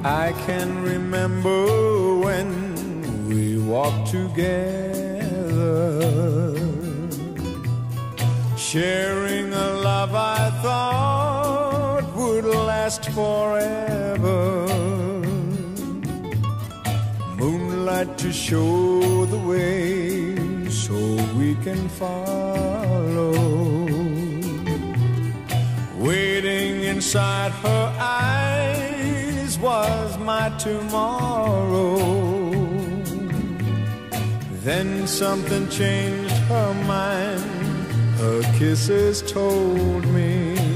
I can remember when we walked together, sharing a love I thought would last forever. Moonlight to show the way so we can follow. Waiting inside her eyes was my tomorrow. Then something changed her mind. Her kisses told me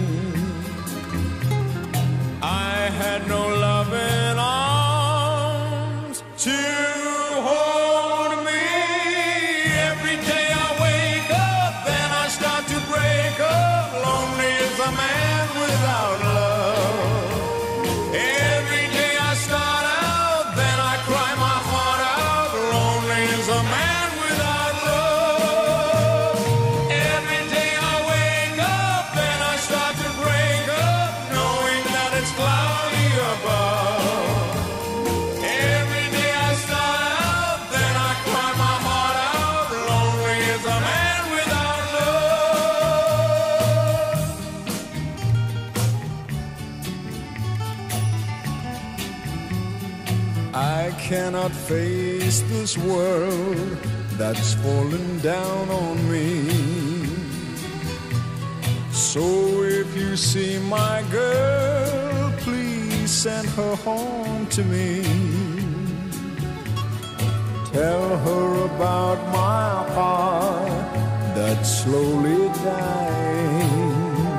I had no loving arms to hold me. Every day I wake up, then I start to break up. Lonely as a man without love. Every day I start out, then I cry my heart out. Lonely as a man without love. Every day I wake up, then I start to break up, knowing that it's cloudy above. Every day I start out, then I cry my heart out. Lonely as a man without love. I cannot face this world that's fallen down on me. So if you see my girl, please send her home to me. Tell her about my heart that's slowly dying.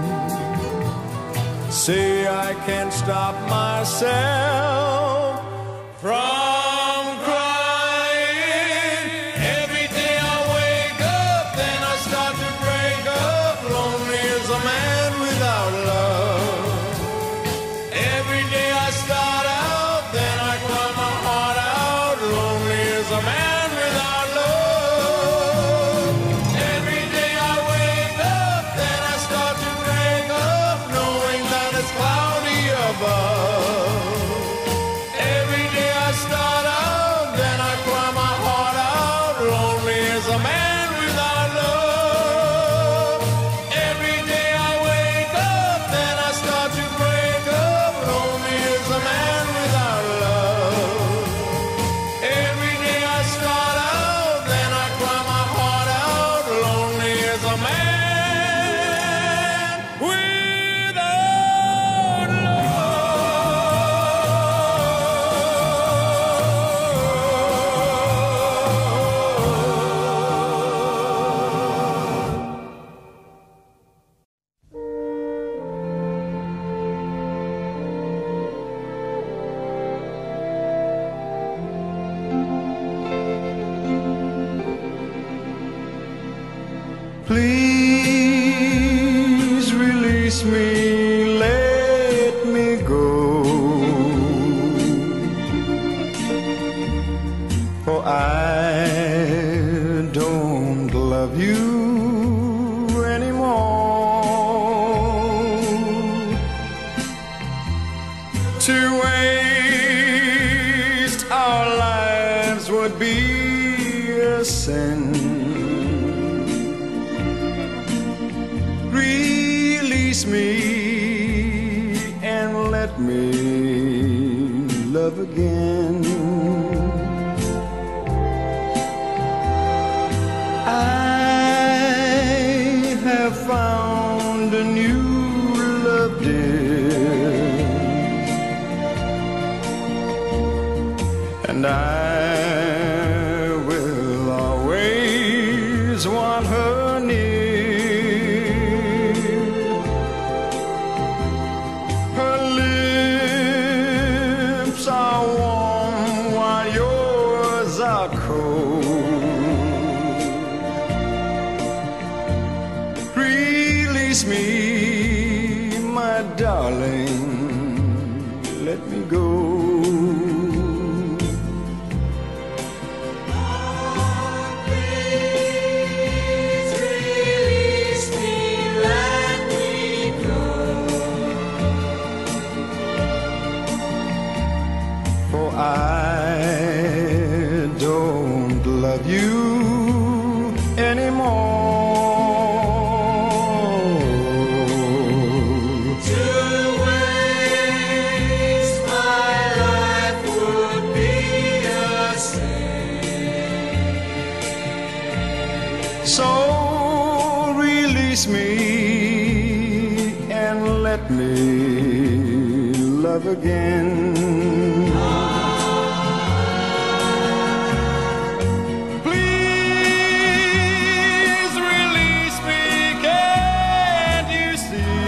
Say I can't stop myself from crying. Every day I wake up, then I start to break up. Lonely as a man without love. Every day I start out, then I cry my heart out. Lonely as a man without love. Every day I wake up, then I start to break up, knowing that it's cloudy above. Every day I start out, then I cry my heart out. Lonely as a man without love. Every day I wake up, then I start to break up. Lonely as a man without love. Every day I start out, then I cry my heart out. Lonely as a man without Please release me, let me go. For I don't love you anymore. To waste our lives would be a sin. Release me and let me love again. I have found a new love, dear, and I will always want her near. Her lips are warm while yours are cold. Release me, my darling, let me go. anymore. To waste my life would be a sin. So release me and let me love again. Please release me, can't you see?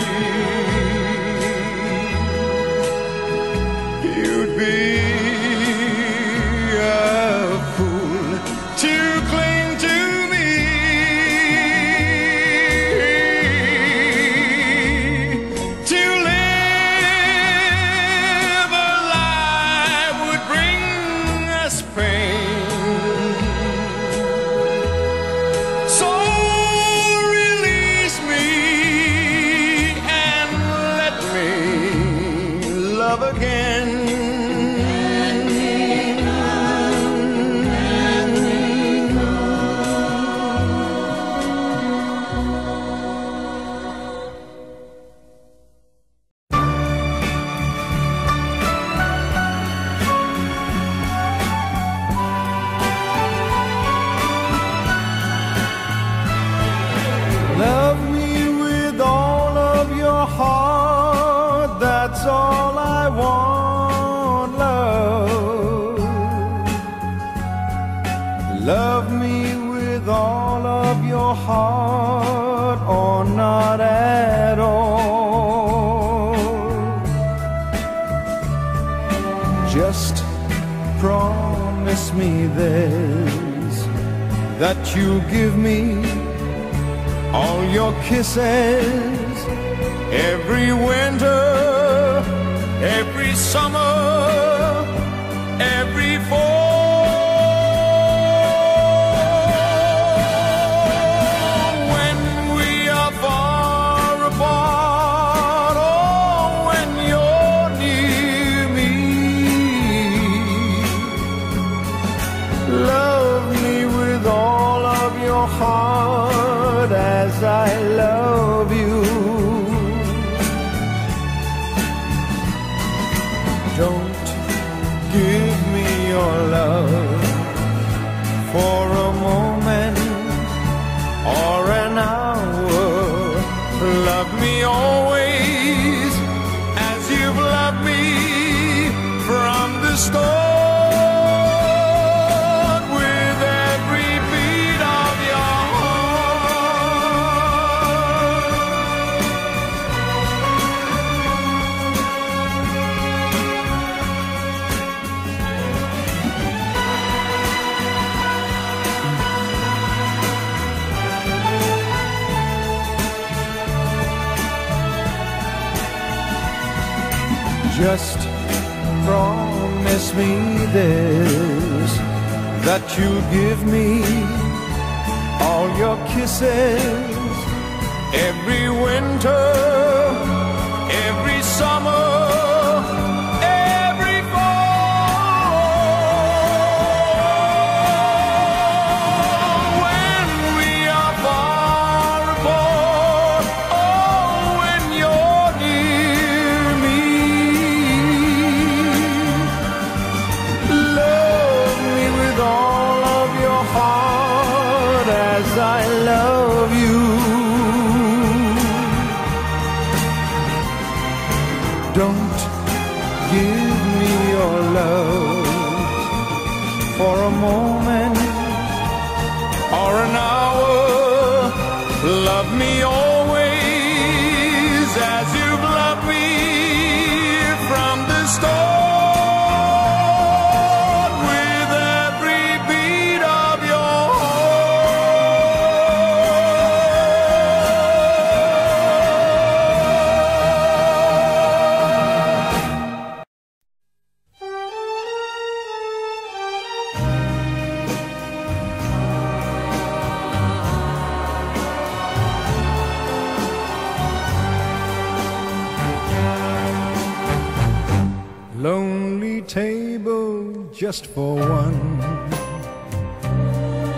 You'd be a fool to cling to me. To live a life would bring us pain. So release me and let me love again. Love me with all of your heart, that's all I want, love. Love me with all of your heart, or not at all. Just promise me this, that you'll give me all your kisses, every winter, every summer, every fall. When we are far apart, or when you're near me, love me with all of your heart as I love you. Don't give me your love for a moment or an hour. Love me always as you've loved me from the start. Just promise me this, that you'll give me all your kisses, every winter, every summer, every fall. When we are far apart, oh, when you're near me, love me with all of your heart as I love you. Don't give me your love for a moment or an hour. Love me always as you've loved me from the start, with every beat of your lonely table just for one.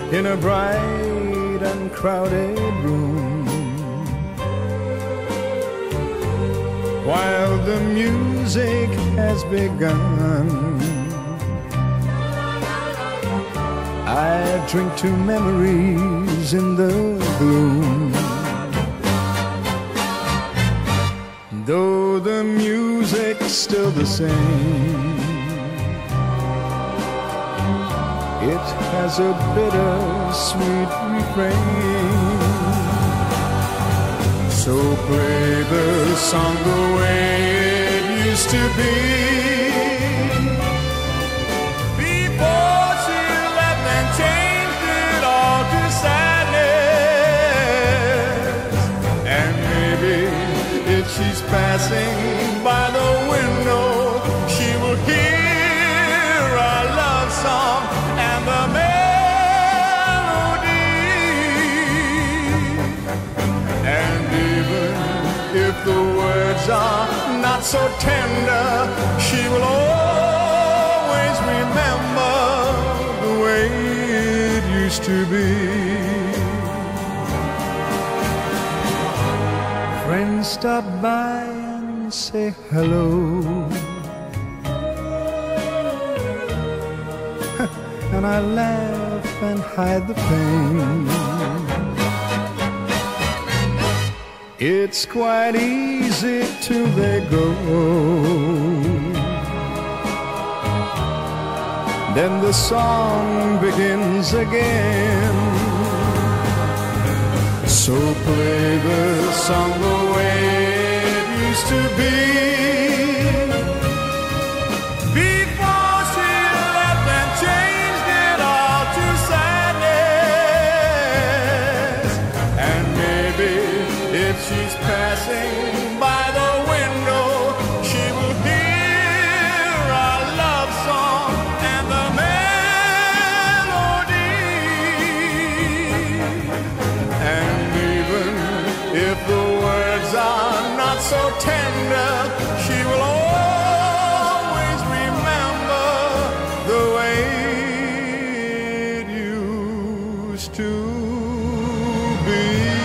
in a bright and crowded room, while the music has begun. I drink to memories in the gloom. Though the music's still the same, it has a bitter-sweet refrain. So play the song the way it used to be, before she left and changed it all to sadness. And maybe if she's passing by the window, she will hear our love song and the melody. And even if the words are not so tender, she will always remember the way it used to be. Friends stop by and say hello, and I laugh and hide the pain. It's quite easy till they go, then the song begins again. So play the song the way it used to be, before she left and changed it all to sadness. And maybe if she's passing by the window, she will hear our love song and the melody. And even if the words are not so tender, she will always remember the way it used to be.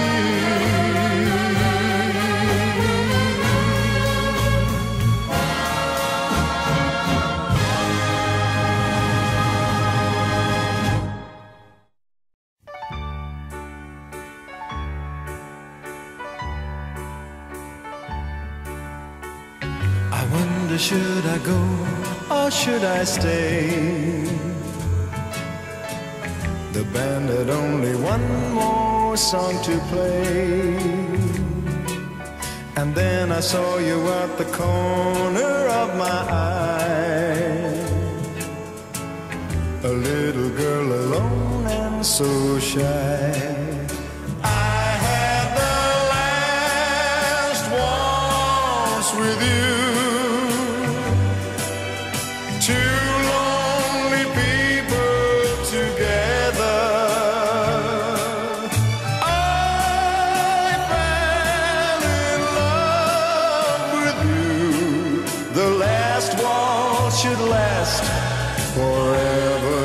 I wonder, should I go or should I stay? The band had only one more song to play, and then I saw you at the corner of my eye, a little girl alone and so shy. I had the last waltz with you, two lonely people together. I fell in love with you. The last waltz should last forever.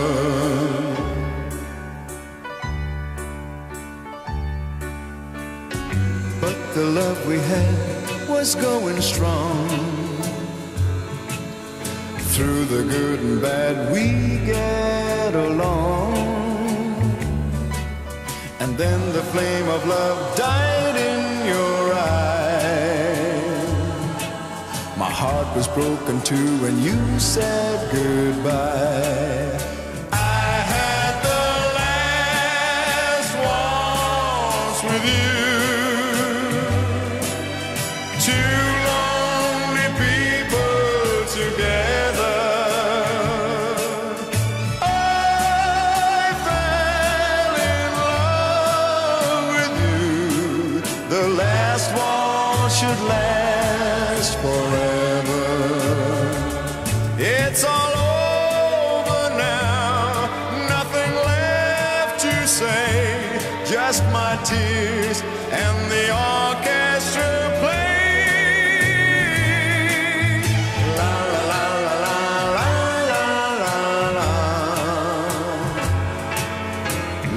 But the love we had was going strong. Through the good and bad we get along. And then the flame of love died in your eyes. My heart was broken too when you said goodbye. I had the last waltz with you, two lonely people together. I fell in love with you. The last waltz should last forever. It's all over now, nothing left to say, just my tears and the orchestra playing. La la la la la la la la la.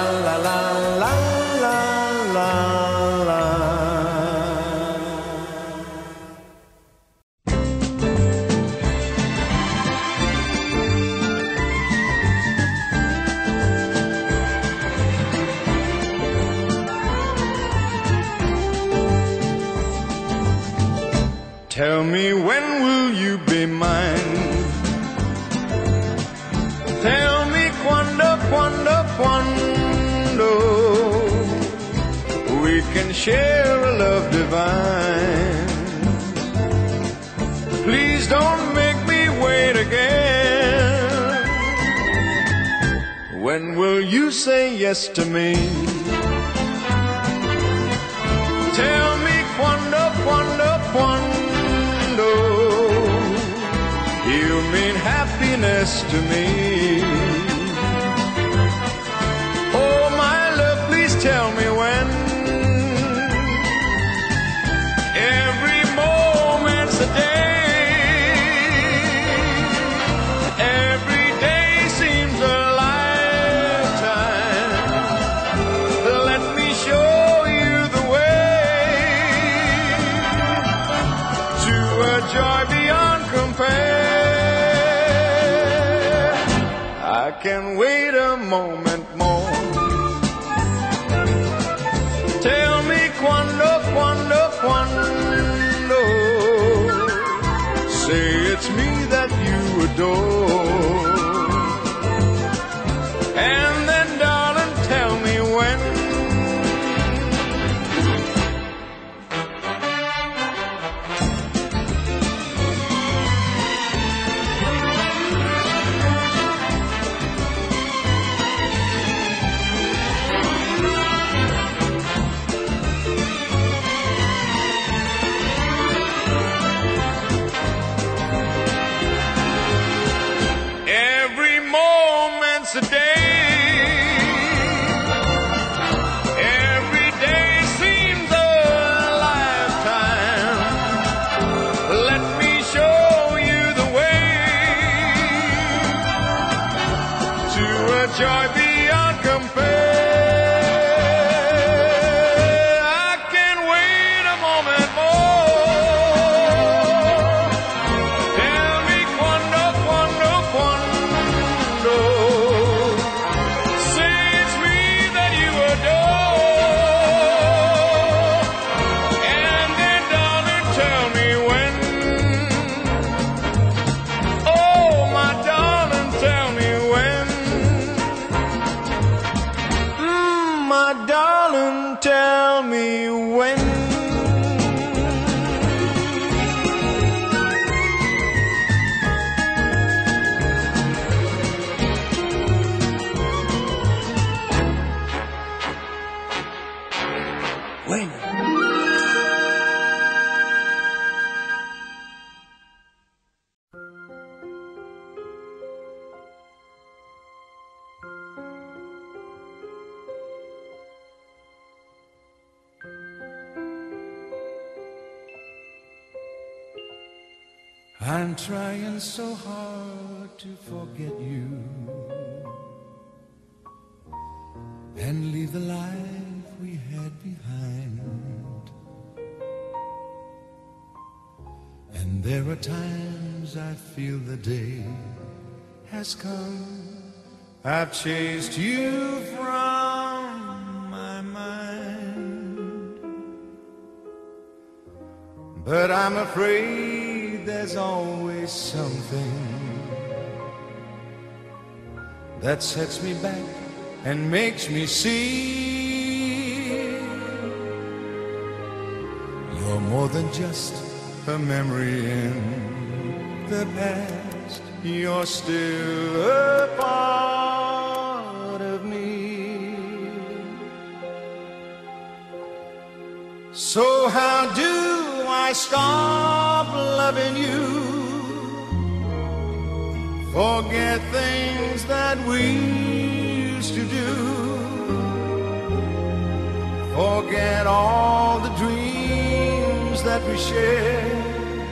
la la la la la la. Tell me, when will you be mine? Tell me, quando, quando, quando we can share a love divine. Please don't make me wait again. When will you say yes to me? Tell me, quando, quando, quando you mean happiness to me. Oh, my love, please tell me when. Every moment's a day. Every day seems a lifetime. Let me show you the way to a joy beyond compare. I can wait a moment more. Tell me, quando, quando, quando say it's me that you adore. And then, darling, tell me when. A day, every day seems a lifetime. Let me show you the way to a joy beyond compare. I can wait a moment more. Tell me, quando, quando, quando tell me when. When? I'm trying so hard to forget you and leave the life we had behind. And there are times I feel the day has come. I've chased you from my mind, but I'm afraid there's always something that sets me back and makes me see you're more than just a memory in the past. You're still a part of me. So how do I stop loving you? Forget things that we used to do. Forget all the dreams that we shared,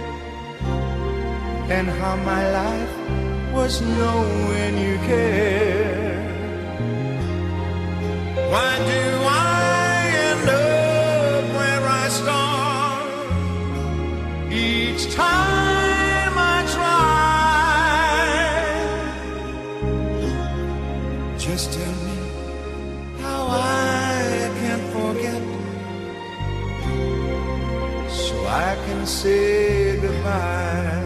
and how my life was knowing you cared. Why do I end up where I start each time I try? Just tell me how I can forget, so I can say goodbye.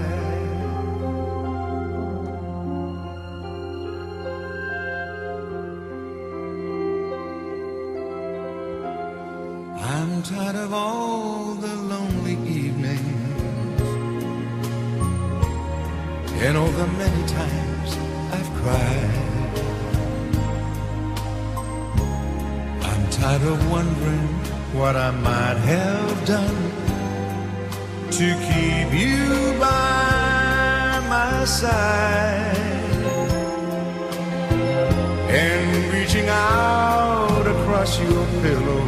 I'm tired of all the lonely evenings and all the many times I've cried. I'm tired of wondering what I might have done to keep you by my side, and reaching out across your pillow,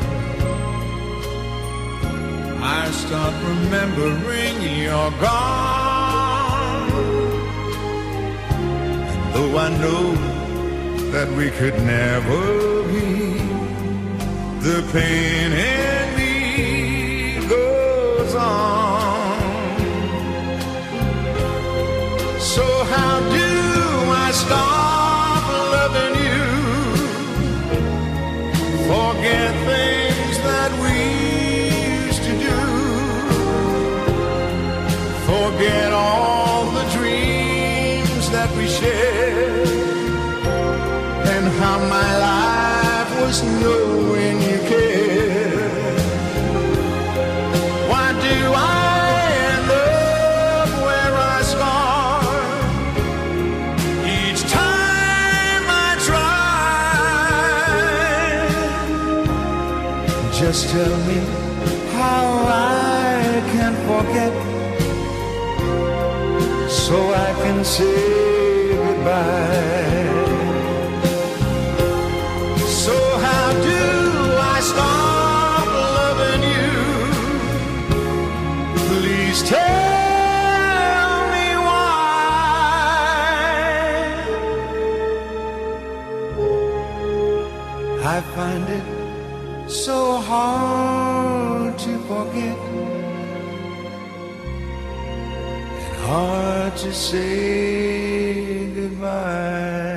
I start remembering you're gone. And though I know that we could never be, the pain in me goes on. So how do I stop loving you? Forget things that we used to do. Forget all the dreams that we shared, and how my life was knowing you cared. Why do I end up where I start each time I try? Just tell me how I can forget, so I can say goodbye. So how do I stop loving you? Please tell me why. I find it so hard to forget, hard to say goodbye.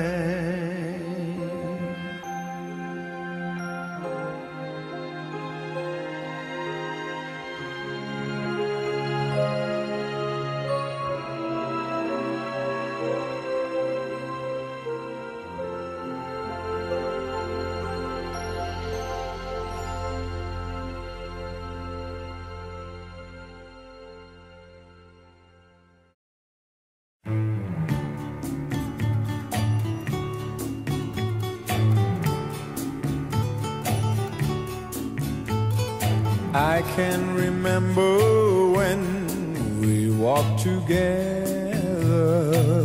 I can remember when we walked together,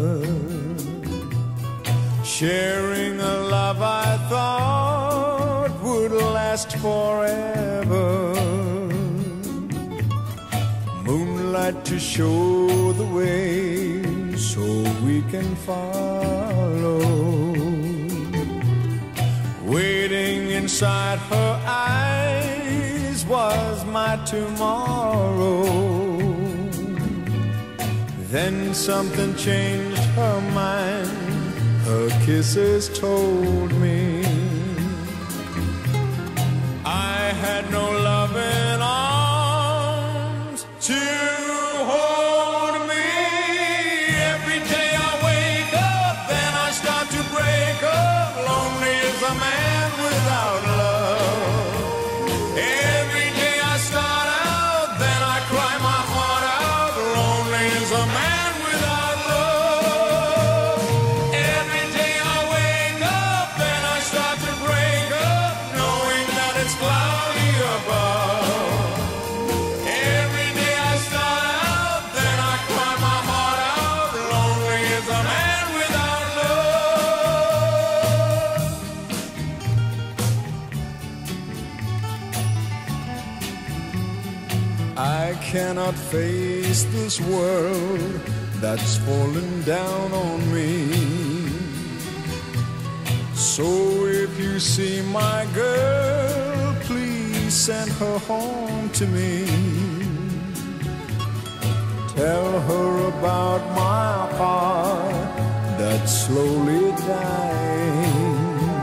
sharing a love I thought would last forever. Moonlight to show the way so we can follow. Waiting inside her eyes was my tomorrow. Then something changed her mind, her kisses told me I had no loving arms to hold me. Every day I wake up, then I start to break up. Lonely as a man without love. Every day I start out, then I cry my heart out. Lonely as a man without love. Every day I wake up, then I start to break up, knowing that it's cloudy above. Every day I start out, then I cry my heart out. Lonely as a man without love. I cannot face this world that's fallen down on me. So if you see my girl, please send her home to me. Tell her about my heart that's slowly dying.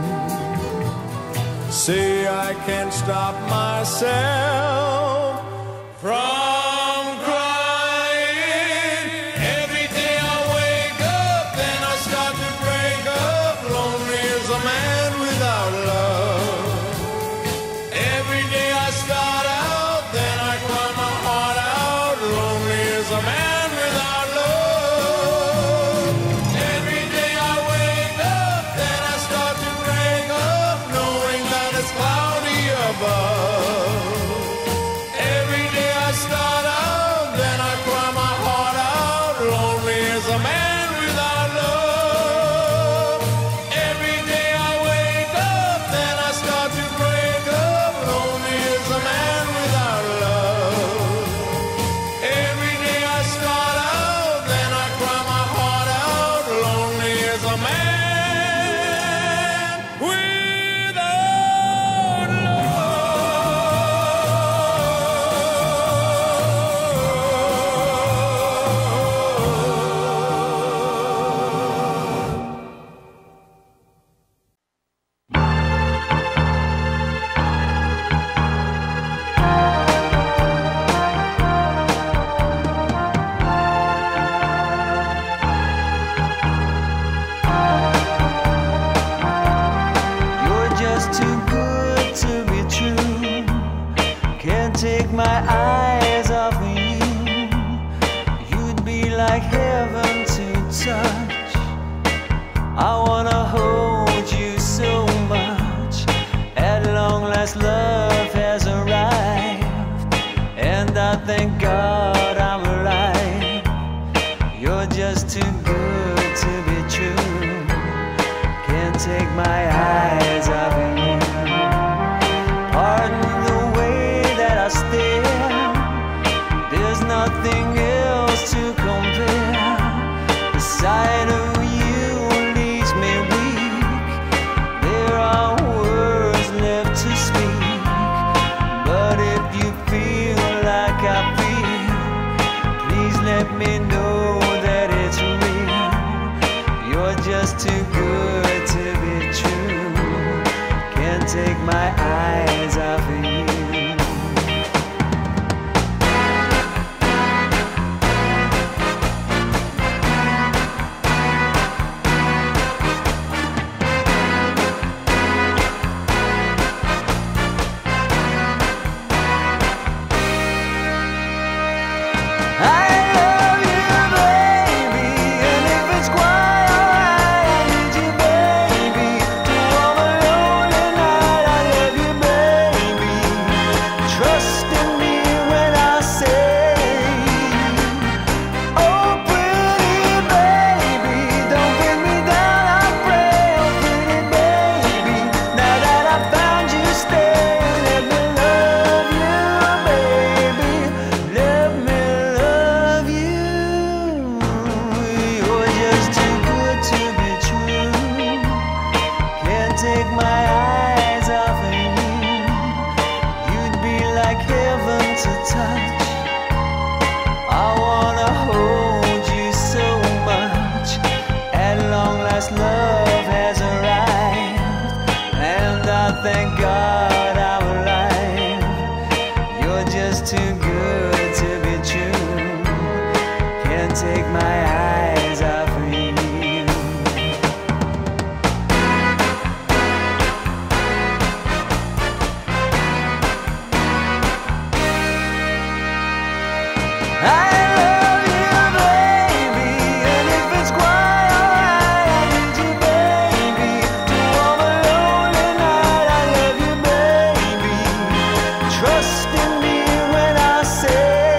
Say I can't stop myself from crying. Every day I wake up, then I start to break up. Lonely as a man without love. Every day I start out, then I cry my heart out. Lonely as a man without love. Every day I wake up, then I start to break up, knowing that it's cloudy above. Every day I start out, then I cry my heart out. Lonely as a man without love. Every day I wake up, then I start to break up. Lonely as a man without love. Every day I start out, then I cry my heart out. Lonely as a man without You're just too good to be true. Can't take my eyes off of you. You'd be like heaven to touch. I wanna hold you so much. At long last, love has arrived, and I thank God I'm alive. You're just too good to be true. Can't take my eyes off of you. Pardon the way that I stare. There's nothing else to compare. The sight of you leaves me weak. There are words left to speak. But if you feel like I feel, please let me know that it's real. You're just too good to be true. Can't take my eyes off of you. I love you, baby, and if it's quiet, I need you, baby. To warm a lonely night, I love you, baby. Trust in me when I say, oh, pretty baby, don't bring me down, I pray, oh, pretty baby. Now that I found you, stay, let me love you, baby. Let me love you. You're just too good to be true. Can't take my eyes off of you. You'd be like heaven to touch. I wanna hold you so much. At long last, love has arrived, and I thank God I'm alive. You're just too good to be true. Can't take my eyes off of you. I love you, baby, and if it's quiet, I need you, baby. To warm a lonely night, I love you, baby. Trust in me when I say,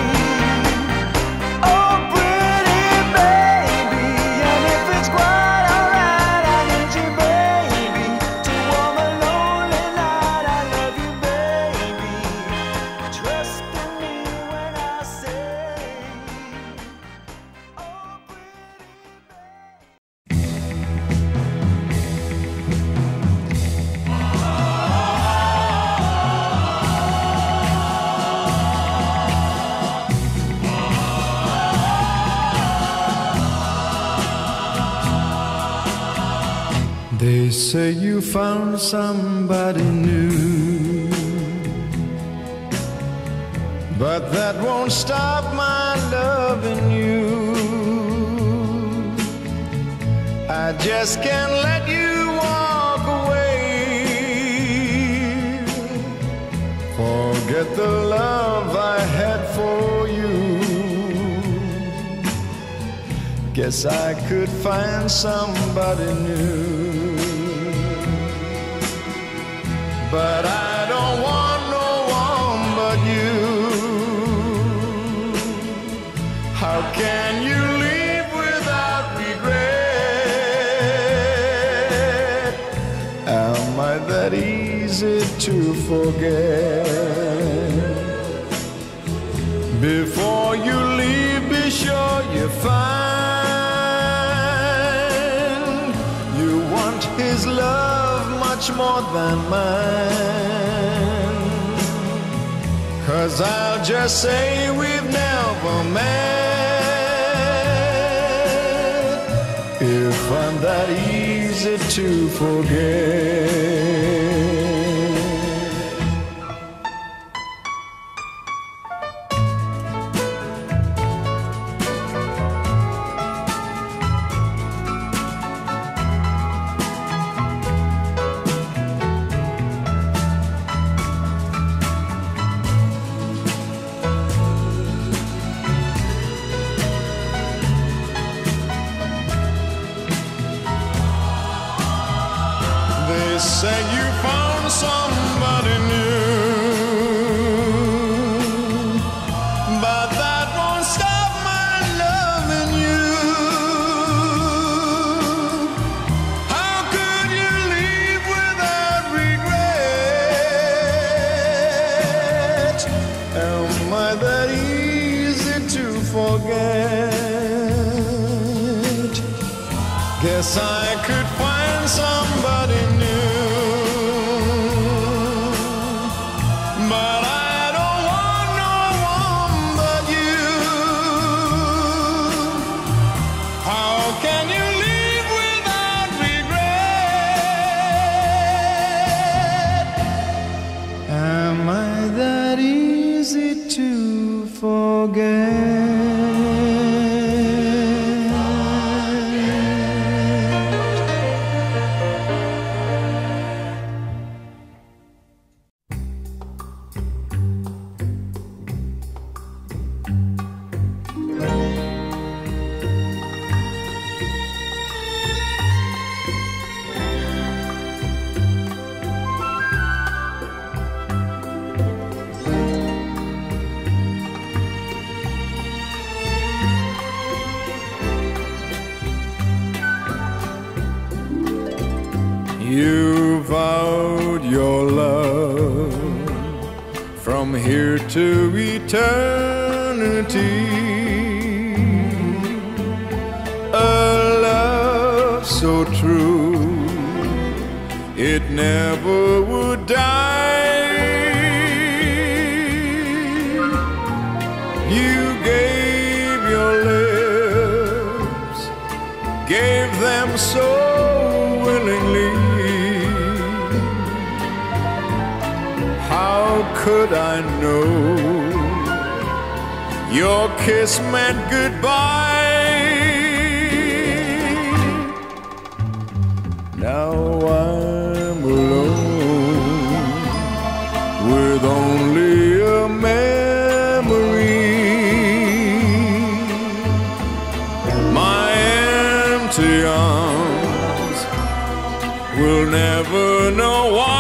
oh, pretty baby, and if it's quite alright, I need you, baby. To warm a lonely night, I love you, baby. Trust in me when I say. They say you found somebody new, but that won't stop my loving you. I just can't let you walk away. Forget the love I had for you. Guess I could find somebody new. But I don't want no one but you. How can you leave without regret? Am I that easy to forget? Before you leave, be sure you find you want his love much more than mine. 'Cause I'll just say we've never met, if I'm that easy to forget. They say you found somebody new, but that won't stop my loving you. How could you leave without regret? Am I that easy to forget? Guess I could find somebody new, but I don't want no one but you. How can you leave without regret? Am I that easy to forget? You vowed your love from here to eternity, a love so true it never would die. You gave your lips, gave them so willingly. How could I know your kiss meant goodbye? Now I'm alone with only a memory. My empty arms will never know why.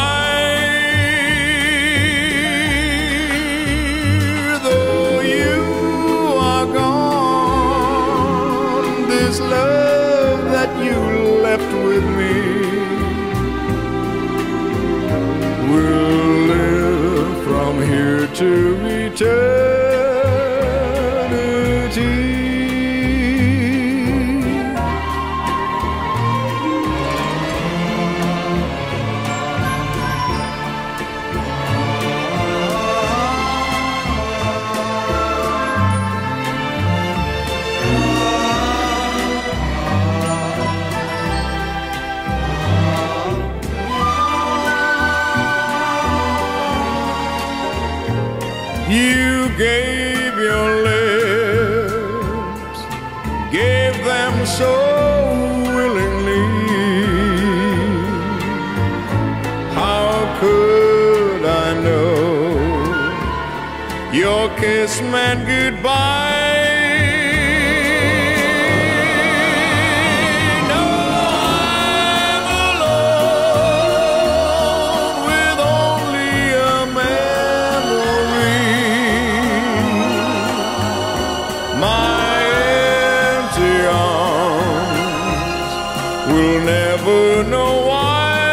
Love that you left with me will live from here to eternity. so willingly. How could I know your kiss meant goodbye? We'll never know why.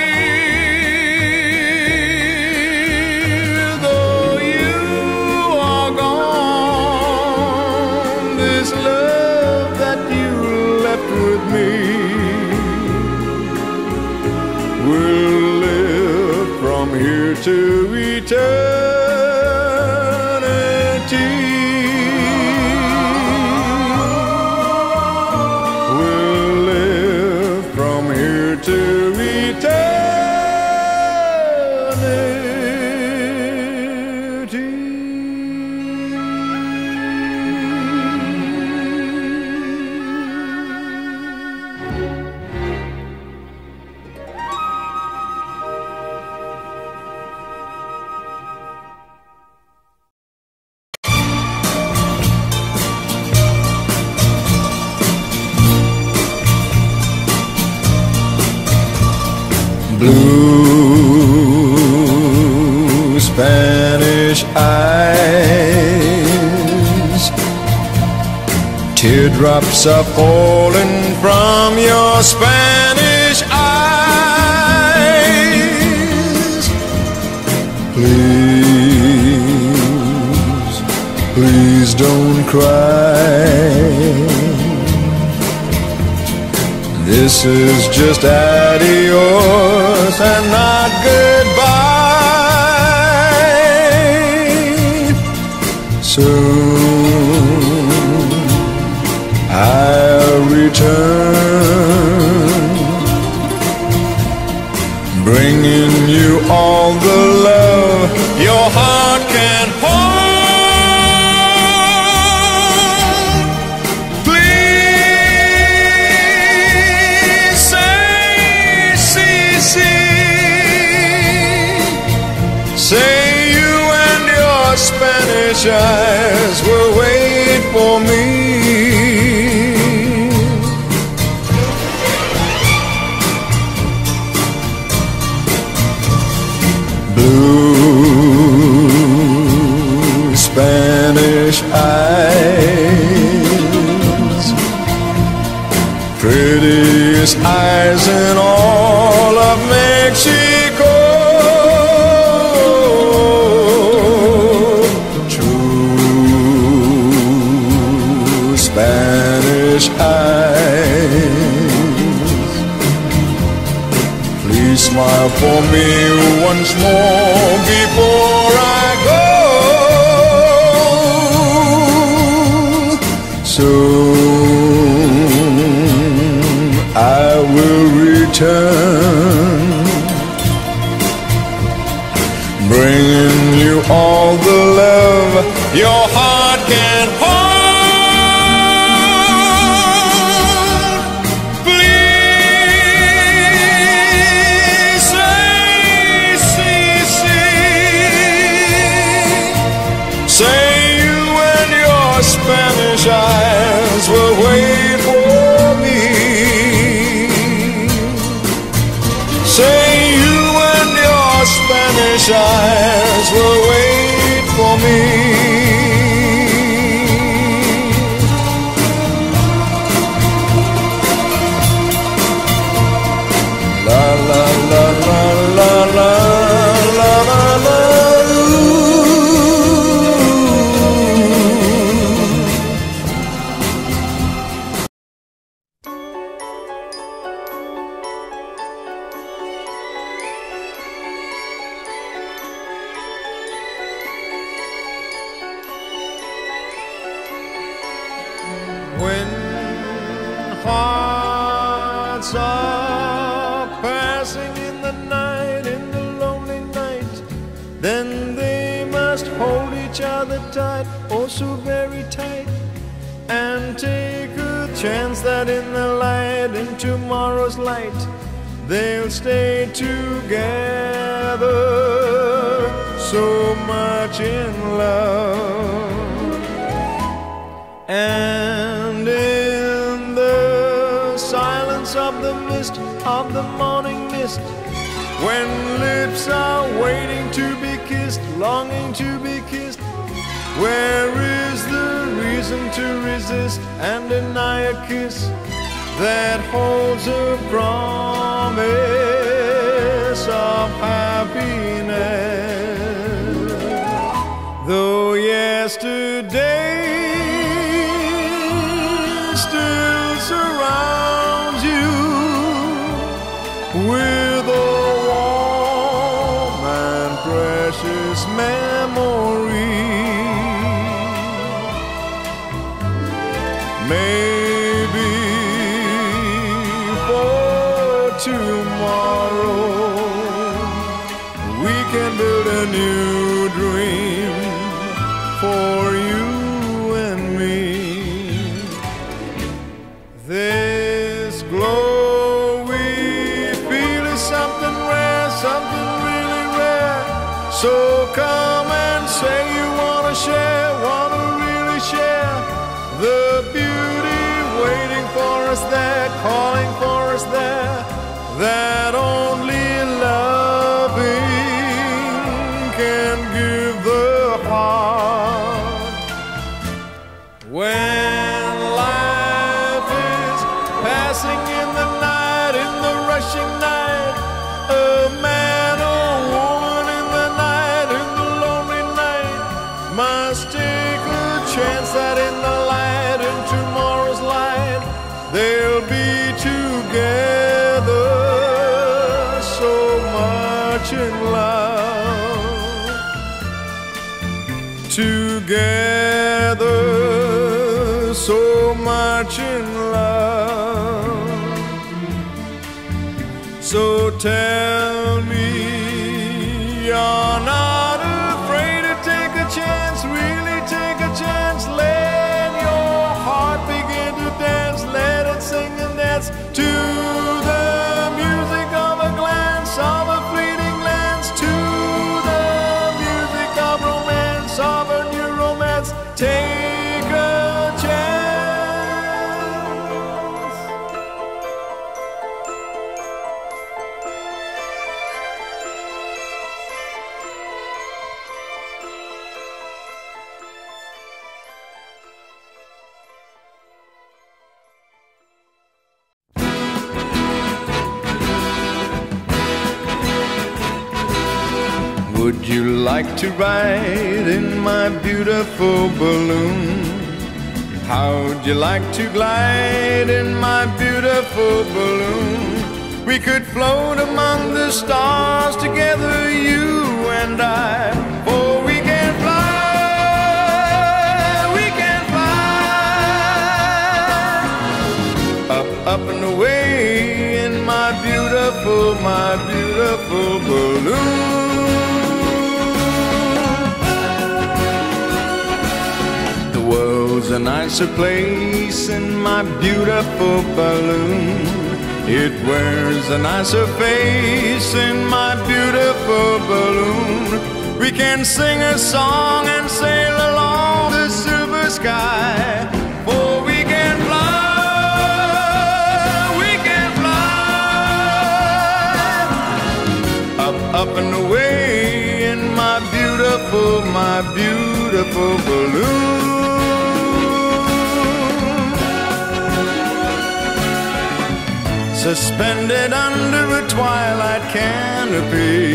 Though you are gone, this love that you left with me will live from here to eternity. To eternity. Blue Spanish eyes, teardrops are falling from your Spanish eyes. Please, please don't cry. This is just adios and not goodbye. Soon I'll return, bringing you all the love your heart can hold. Say you and your Spanish eyes will wait for me. Blue Spanish eyes, prettiest eyes in all of Mexico. Spanish eyes, please smile for me once more before I go. Soon I will return, bringing you all the love your heart can hold. Spanish eyes will wait for me. Say you and your Spanish eyes will wait for me. La la la la la la la la la. When hearts are passing in the night, in the lonely night, then they must hold each other tight, oh so very tight, and take a chance that in the light, in tomorrow's light, they'll stay together, so much in love. And in the silence of the mist, of the morning mist, when lips are waiting to be kissed, longing to be kissed, where is the reason to resist and deny a kiss that holds a promise of happiness? Though yesterday still surrounds you with a warm and precious memory, maybe for tomorrow we can build a new dream for you and me. This glow we feel is something rare, something really rare. So come and say you wanna share, wanna really share the beauty waiting for us there, calling for us there, that only loving can give the heart. When life is passing in the night, in the rushing night, a man or woman in the night, in the lonely night, must take a chance that in the light, in tomorrow's light, they'll be together, so much in love. Together, so much in love. So tell me you're not afraid to take a chance, really take a chance. Let your heart begin to dance, let it sing and dance to the music of a glance, of a fleeting glance, to the music of romance, of a new romance. Take a chance. Would you like to ride in my beautiful balloon? How'd you like to glide in my beautiful balloon? We could float among the stars together, you and I. For we can fly, we can fly up, up and away in my beautiful balloon. The world's a nicer place in my beautiful balloon. It wears a nicer face in my beautiful balloon. We can sing a song and sail along the silver sky. For we can fly, we can fly up, up and away in my beautiful balloon. Suspended under a twilight canopy,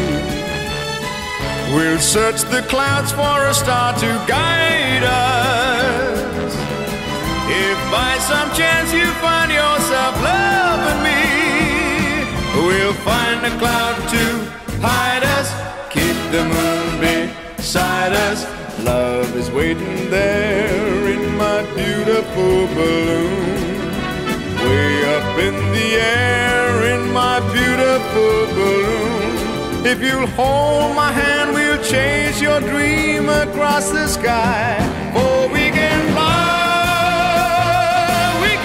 we'll search the clouds for a star to guide us. If by some chance you find yourself loving me, we'll find a cloud to hide us, keep the moon beside us. Love is waiting there in my beautiful balloon. Way up in the air in my beautiful balloon. If you'll hold my hand, we'll chase your dream across the sky. For we can fly, we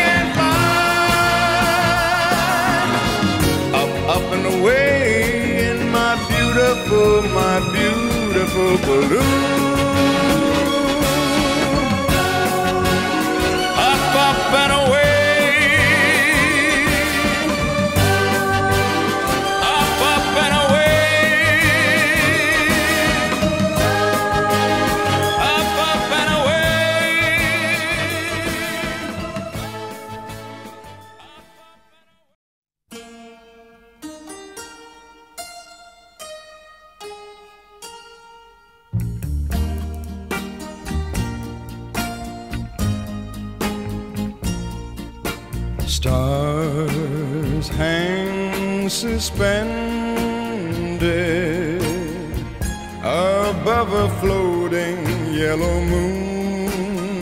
beautiful balloon. Up, up and away, up, up and away, up, up and away. Stars hang suspended above a floating yellow moon.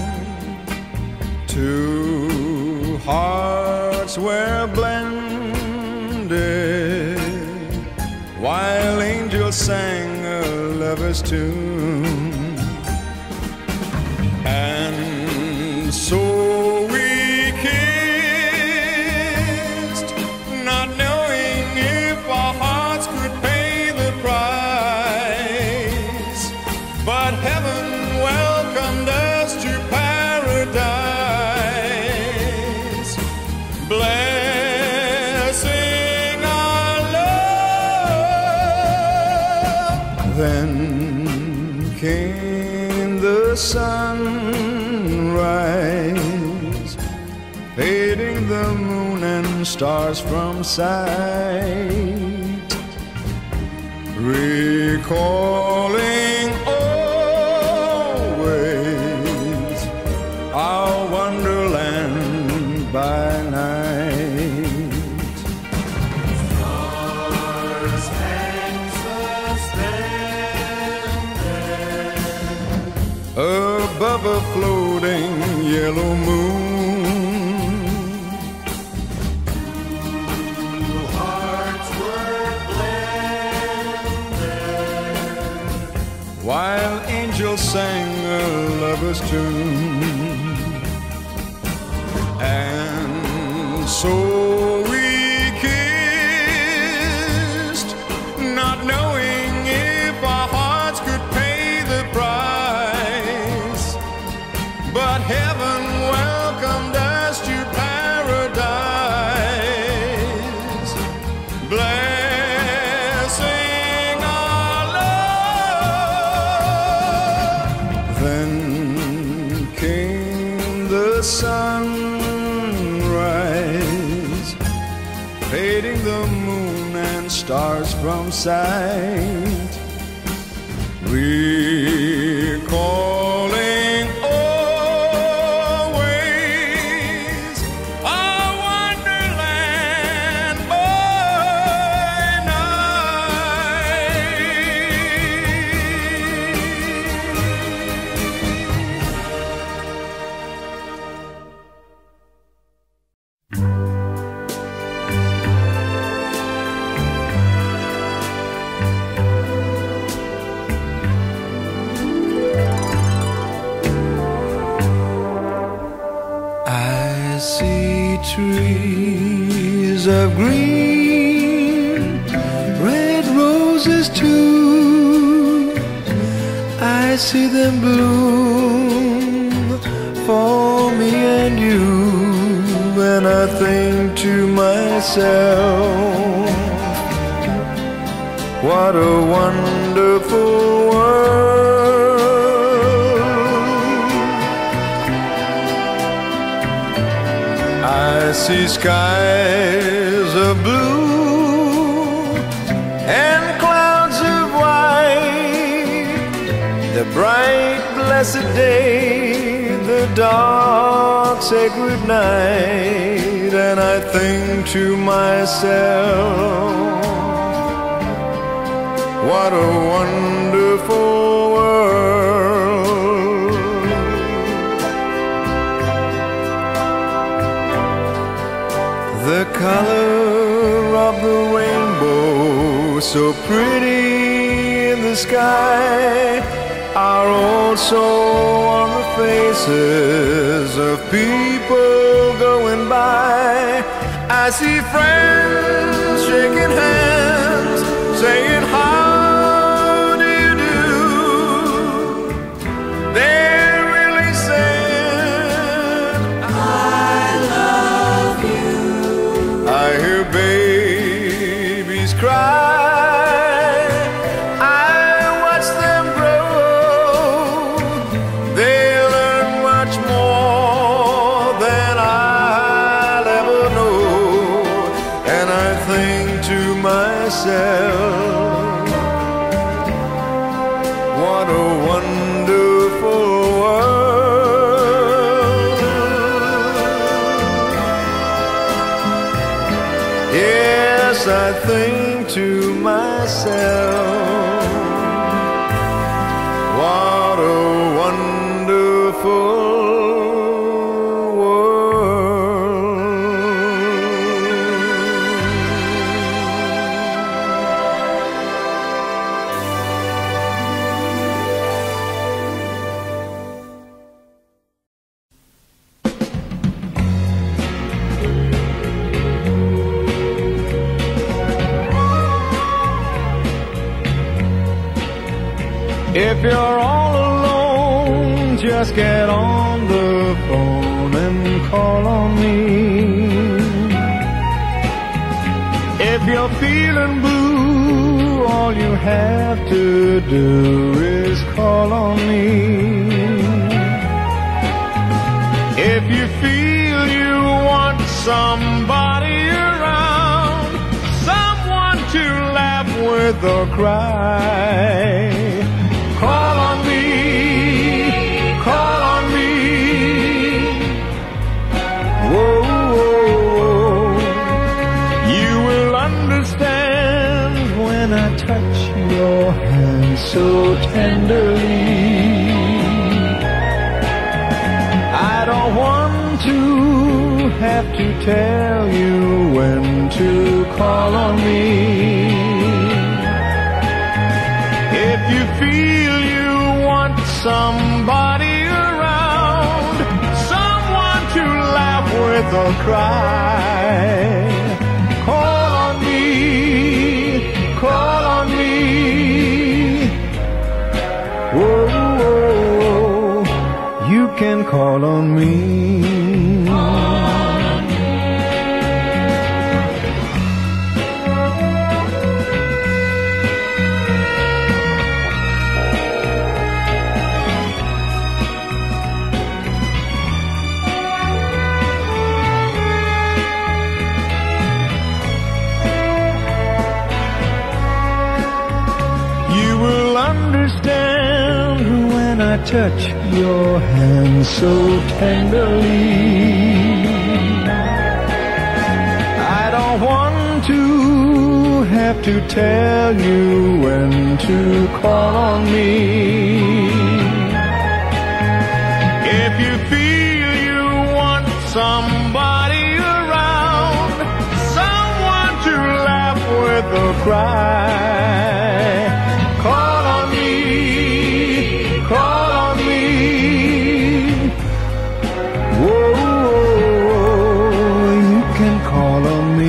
Two hearts were blended while angels sang a lover's tune. And so came the sunrise, fading the moon and stars from sight, recalling always our wonderland by night. Above a floating yellow moon, two hearts were blended while angels sang a lover's tune. And so we kissed, not knowing if our hearts could pay the price. But heaven welcomed us to paradise, blessing our love. Then came the sunrise, fading the moon and stars from sight, recalling trees of green, red roses too. I see them bloom for me and you, and I think to myself, what a wonderful world. I see skies of blue and clouds of white, the bright blessed day, the dark sacred night, and I think to myself, what a wonderful world. The color of the rainbow, so pretty in the sky, are also on the faces of people going by. I see friends shaking hands, saying how do you do, myself, what a wonderful world. Yes, I think to myself, what a wonderful If you're all alone, just get on the phone and call on me. If you're feeling blue, all you have to do is call on me. If you feel you want somebody around, someone to laugh with or cry, call on me, call on me. Whoa, whoa, whoa. You will understand when I touch your hand so tenderly. I don't want to have to tell you when to call on me. If you feel you want somebody around, someone to laugh with or cry, call on me, call on me. Whoa, whoa, whoa. You can call on me. Understand when I touch your hand so tenderly. I don't want to have to tell you when to call on me. If you feel you want somebody around, someone to laugh with or cry, call on me, call on me. Whoa, you can call on me.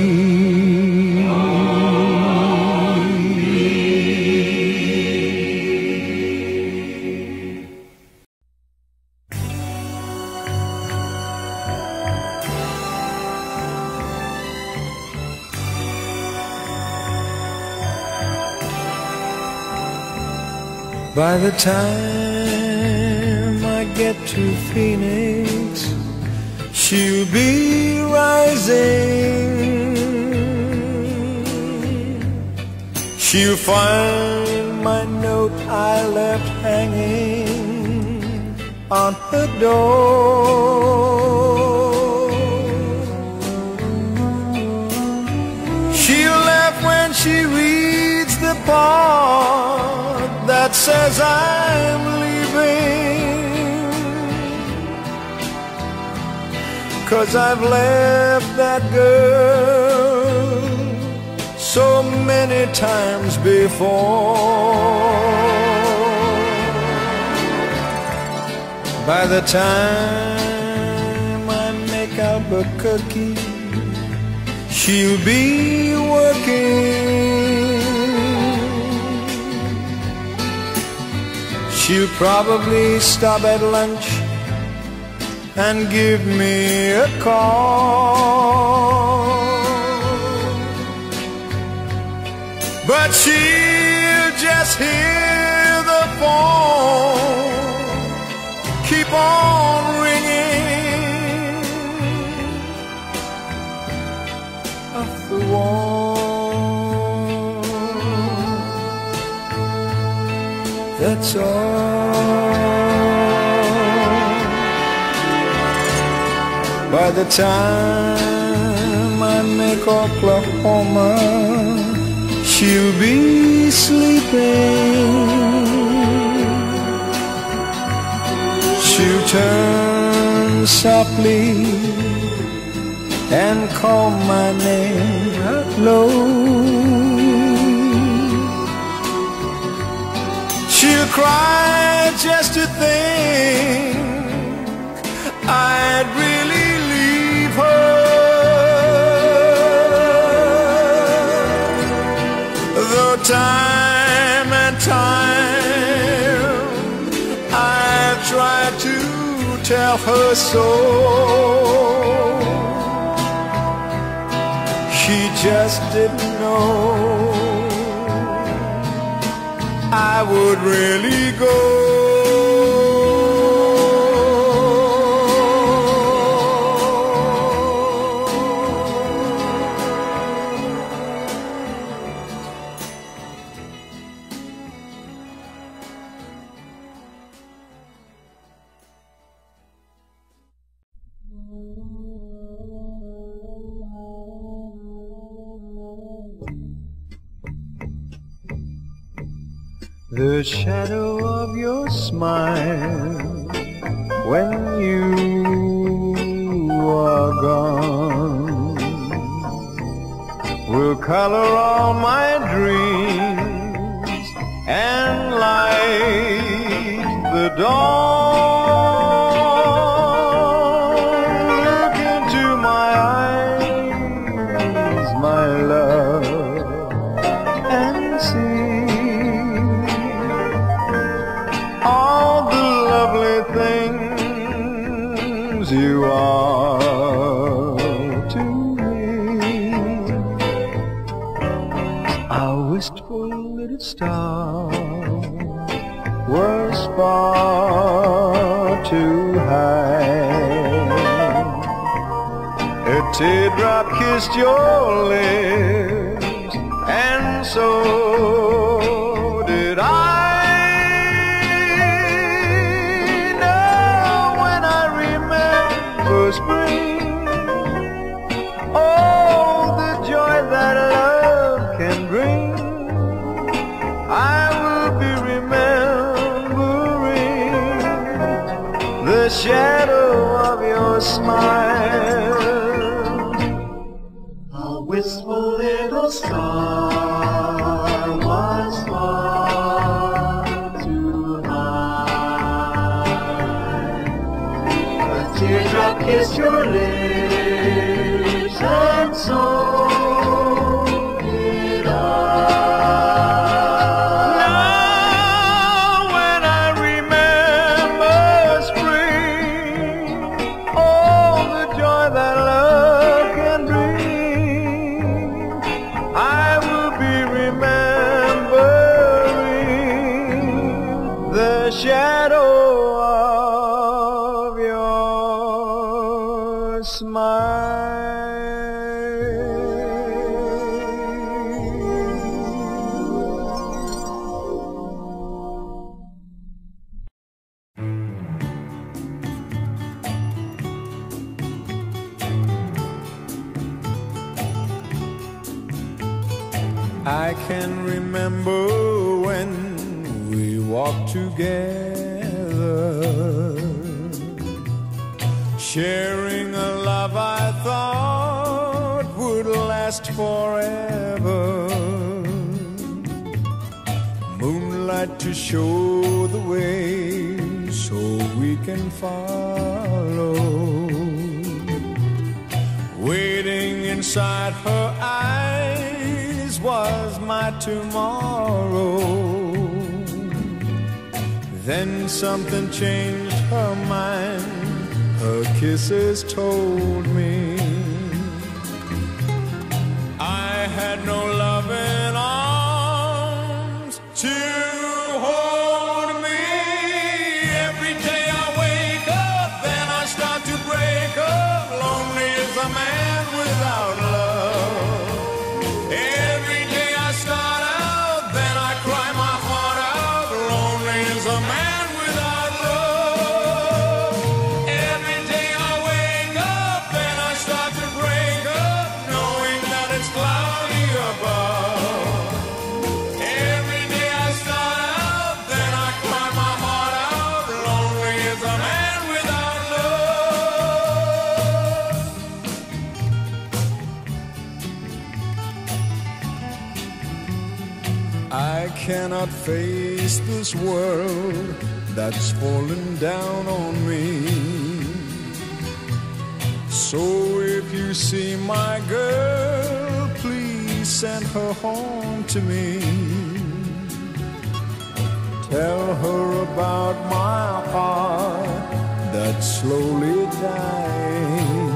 By the time I get to Phoenix, she'll be rising. She'll find my note I left hanging on her door. She'll laugh when she reads the part that says I'm leaving, 'cause I've left that girl so many times before. By the time I make Albuquerque, she'll be working. She'll probably stop at lunch and give me a call, but she'll just hear the phone keep on ringing off the wall. that's all. By the time I make Oklahoma, she'll be sleeping. She'll turn softly and call my name low. She'll cry just to think I'd really leave her. Though time and time I've tried to tell her so, she just didn't know I would really go. The shadow of your smile when you are gone will color all my dreams and light the dawn. Look into my eyes, my love, and see all the lovely things you are to me. A wistful little star was far too high. A teardrop kissed your lips, and so did I. Spring, oh, the joy that love can bring. I will be remembering the shadow of your smile. A wistful little star was far too high. A teardrop kissed your lips, and so did I. Now when I remember spring, all the joy that love can bring, I will be remembering the shadow of your smile. I can remember when we walked together, sharing a love I thought would last forever. Moonlight to show the way so we can follow. Waiting inside her eyes was my tomorrow. Then something changed her mind. Her kisses told me I had no loving arms to hold me. Every day I wake up, then I start to break up. Lonely as a man without love. Every day I start out, then I cry my heart out. Lonely as I cannot face this world that's falling down on me. So if you see my girl, please send her home to me. Tell her about my heart that's slowly dying.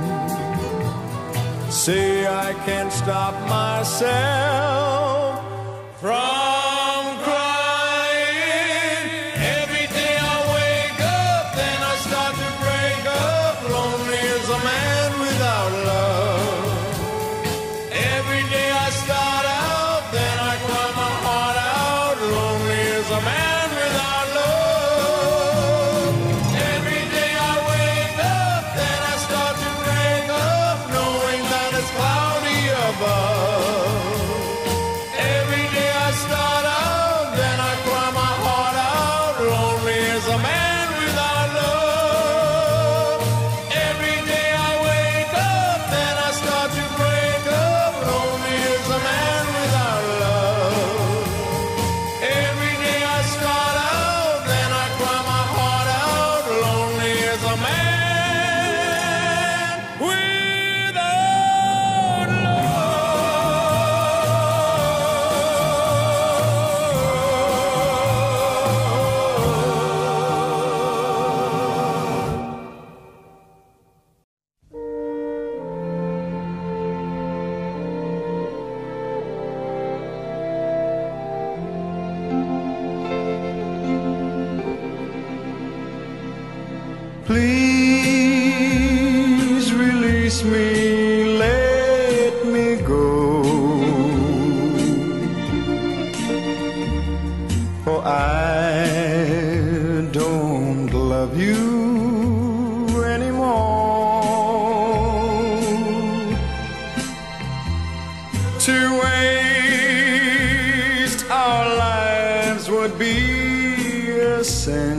Say I can't stop myself from crying. Every day I wake up, then I start to break up. Lonely as a man without love. Every day I start out, then I cry my heart out. Lonely as a man without love. Every day I wake up, then I start to break up, knowing that it's cloudy above. Every day I start out, then I cry my heart out. Lonely as a man without love. Every day I wake up, then I start to break up. Lonely as a man without love. Every day I start out, then I cry my heart out. Lonely as a man without Please release me, let me go. For I don't love you anymore. To waste our lives would be a sin.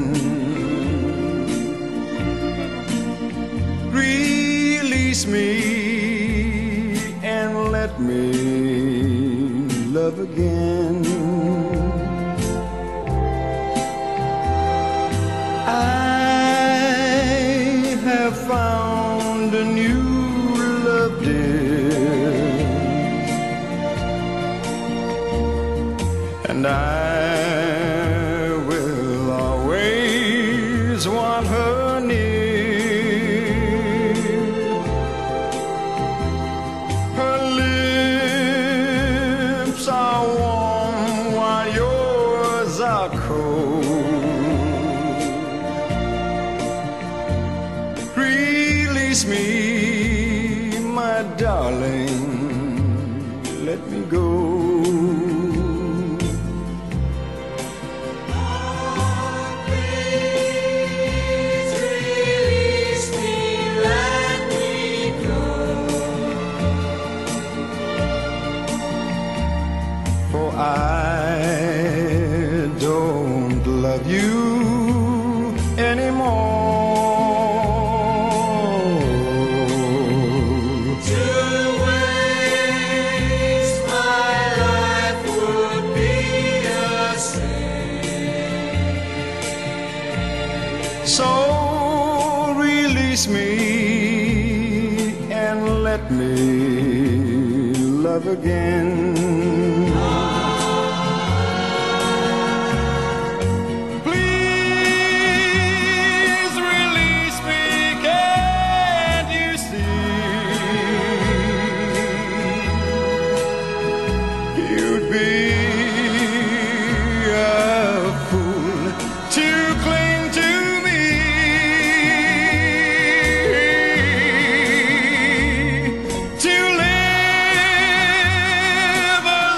Release me and let me love again. I have found a new love, dear, and I will always want her near. Her lips are warm while yours are cold. Release me, my darling, let me go. Please release me, let me go. For I don't love you anymore. To waste my life would be a sin. So release me and let me love again. Please release me, can't you see? You'd be a fool to cling to me. To live a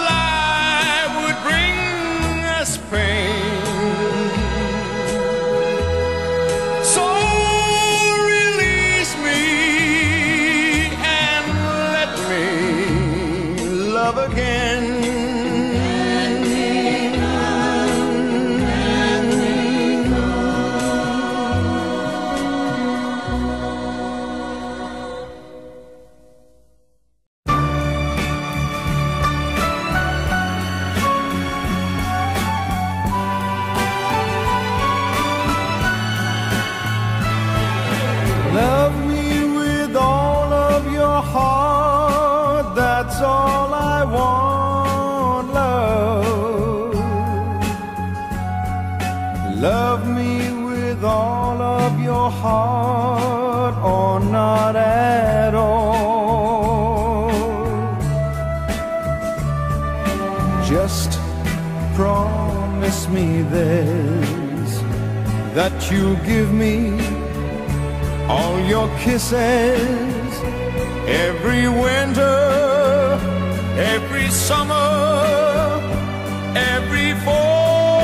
Just promise me this, that you'll give me all your kisses every winter, every summer, every fall.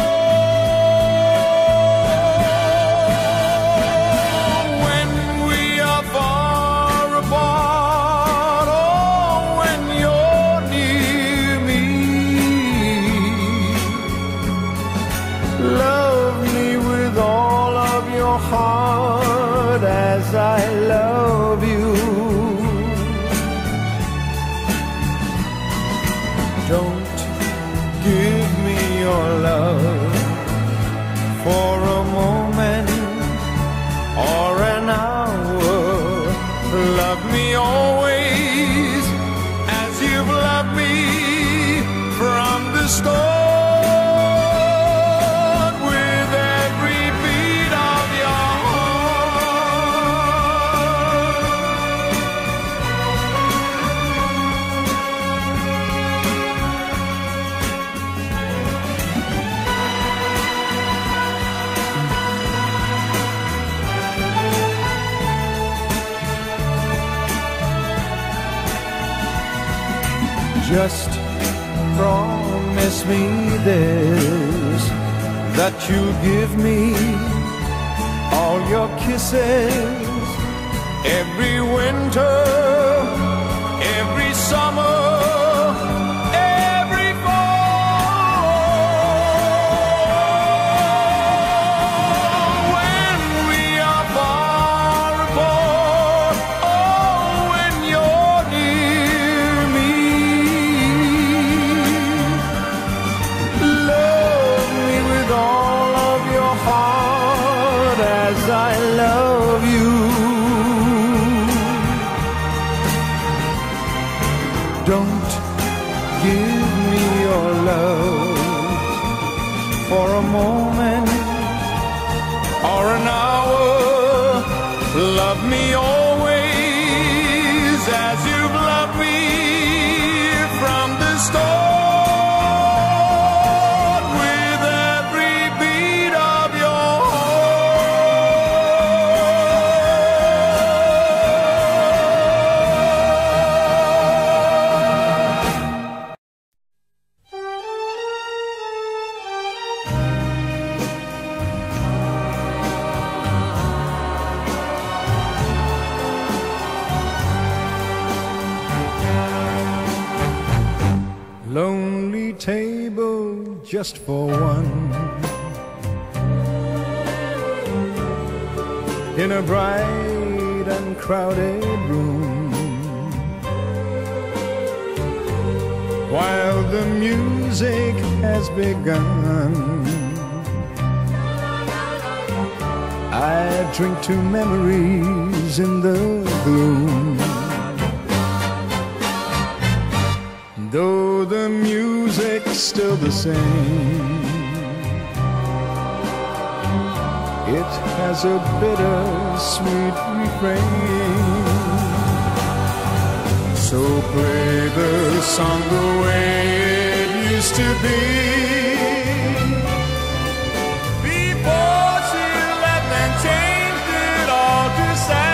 When we are far apart, or when you're near me, love me with all of your heart as I love you. Don't give me your love for a moment or an hour. Love me always as you've loved me from the start, with every beat of your Just promise me this, that you'll give me all your kisses every winter, every summer, every fall. When we are far apart, oh, when you're near me, love me with all of your heart as I love you. Don't give me your love for a moment or an hour. Love me always as you've loved me from the start, with every beat of your lonely table just for one, in a bright and crowded room, while the music has begun. I drink to memories in the gloom. Though the music's still the same, it has a bitter-sweet refrain. So play the song the way it used to be, before she left and changed it all to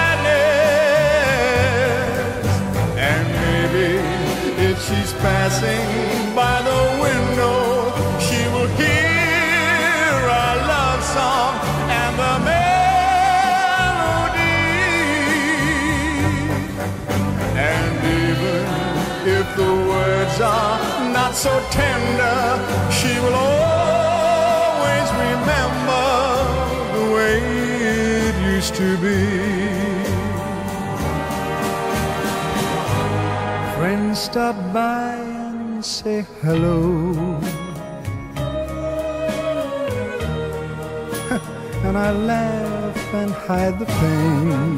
sadness. And maybe if she's passing by the window, she will hear our love song and the melody. And even if the words are not so tender, she will always remember the way it used to be. Friends stop by and say hello, and I laugh and hide the pain.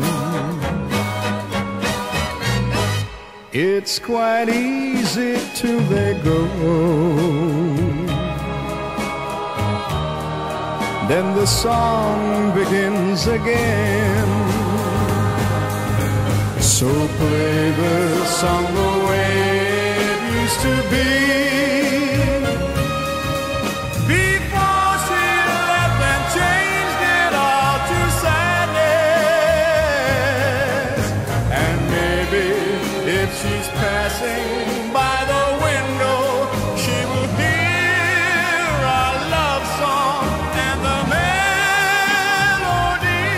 It's quite easy till they go, then the song begins again. So play the song the way it used to be, if she's passing by the window, she will hear our love song and the melody.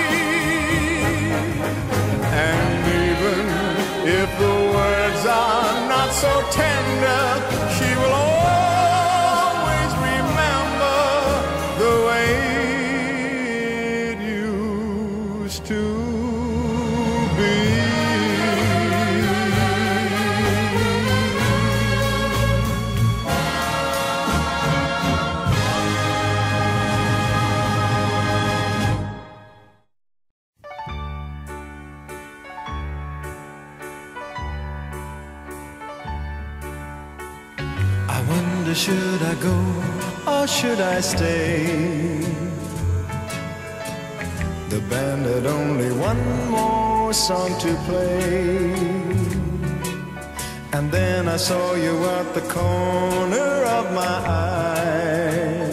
And even if the words are not so tender, she will always remember the way it used to be. I wonder, should I go or should I stay? The band had only one more song to play, and then I saw you at the corner of my eye,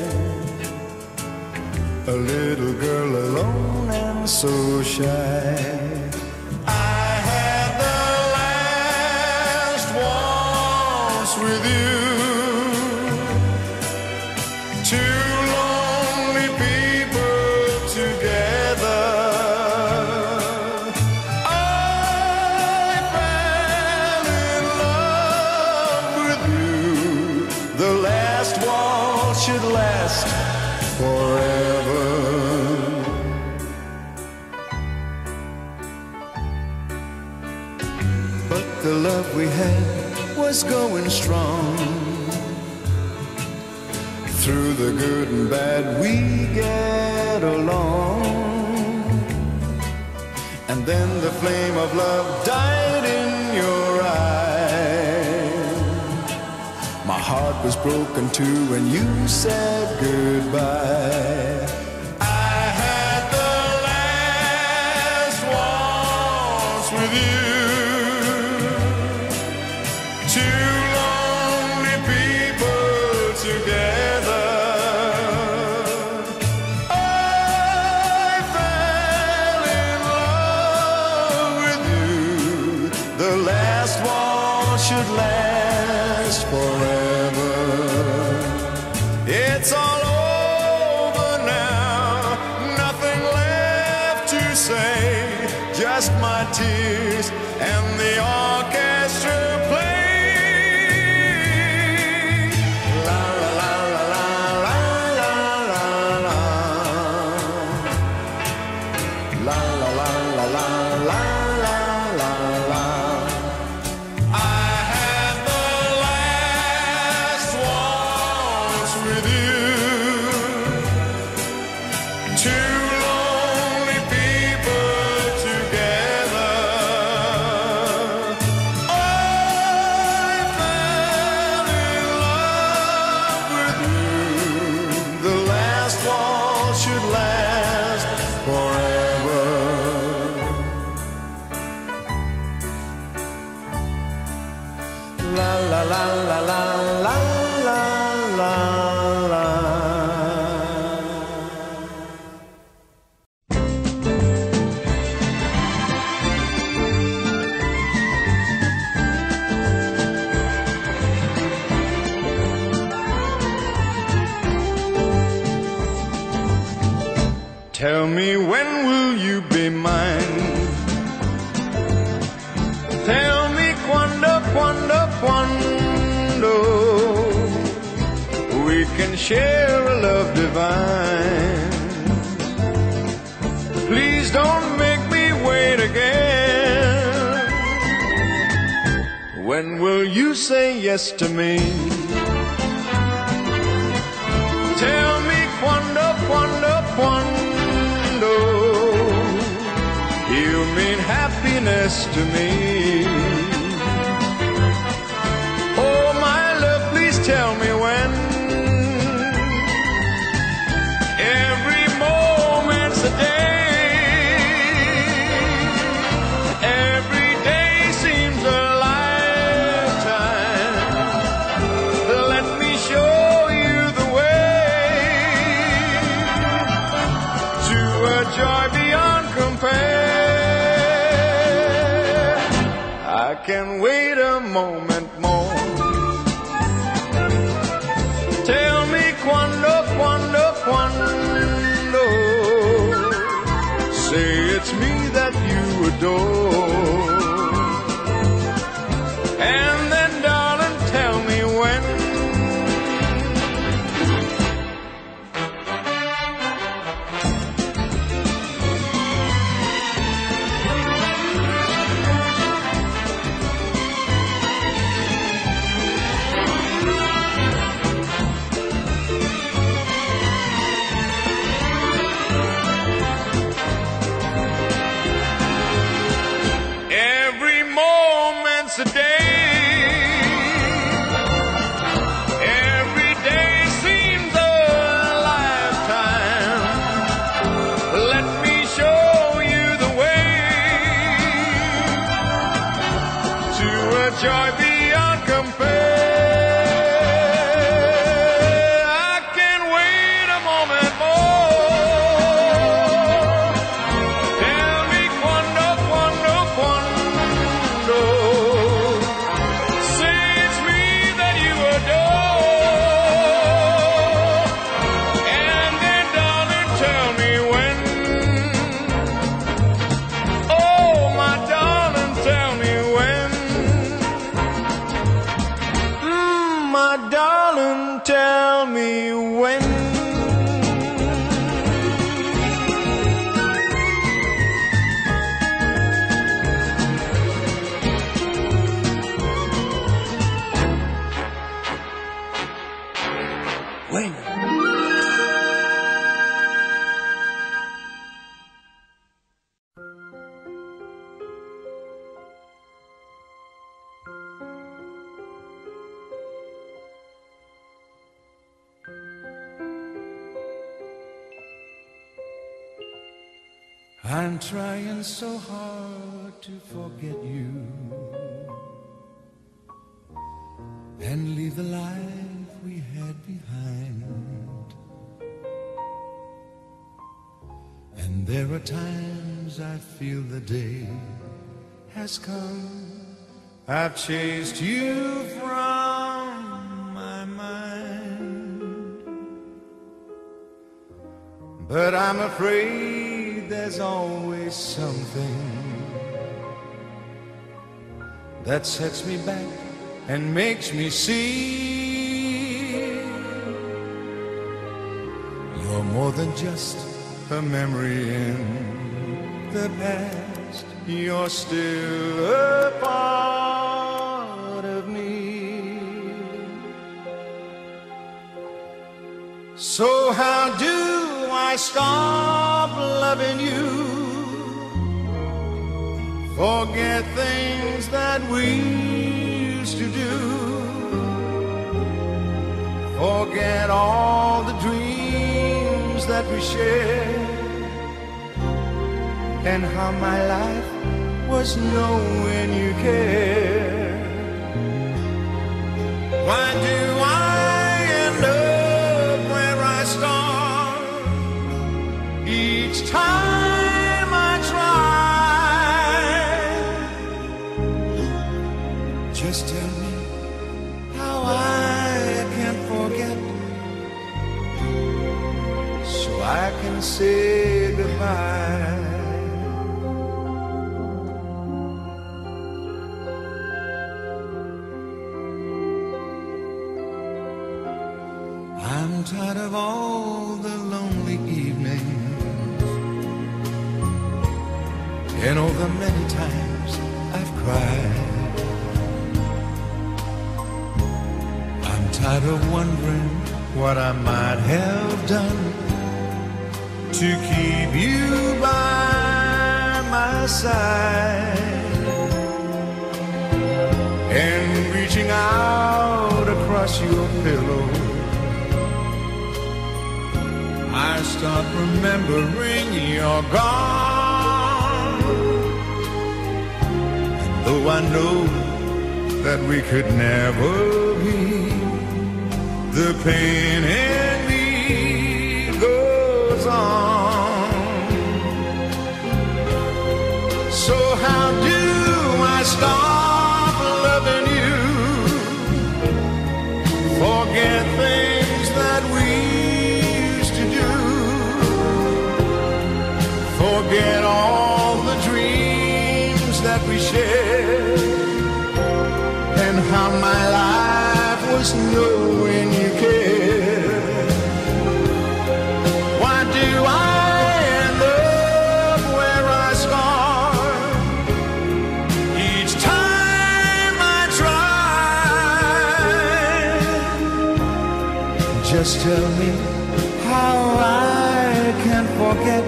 a little girl alone and so shy. I had the last waltz with you. Two lonely people together. I fell in love with you. The last waltz should last forever. But the love we had was going strong. Through the good and bad we get along. And then the flame of love died in your eyes. My heart was broken too when you said goodbye. I had the last waltz with you. Two lonely people together. The last waltz should last forever. It's all over now, nothing left to say, just my tears and the orchestra playing. La la la la la la la la la la la la la la. Should last forever. La la la la la la la la la. Tell me, when will you be mine? Tell me, quando, quando, quando we can share a love divine. Please don't make me wait again. When will you say yes to me? Tell me, quando, quando, quando you mean happiness to me. Oh, my love, please tell me when. Every moment's a day. Every day seems a lifetime. Let me show you the way to a joy beyond compare. I can wait a moment more. Tell me quando, quando, quando. Say it's me that you adore. And then, darling, tell me when. A day, every day seems a lifetime. Let me show you the way to a joy beyond compare. I can't wait a moment more. Tell me quando, quando, quando. Tell me when. When? I'm trying so hard to forget you and leave the life we had behind. And there are times I feel the day has come. I've chased you from my mind, but I'm afraid there's always something that sets me back and makes me see you're more than just a memory in the past. You're still a part of me. So how do I stop loving you? Forget things that we used to do. Forget all the dreams that we shared, and how my life was knowing you cared. Why do I end up where I start each time I try? Just tell me how I can forget, so I can say goodbye. I'm tired of all the lonely evenings and all the many times I've cried. I'm tired of wondering what I might have done to keep you by my side, and reaching out across your pillow, I start remembering you're gone. And though I know that we could never be, the pain in me goes on. So how do I start that we shared, and how my life was knowing you cared. Why do I end up where I start each time I try? Just tell me how I can forget,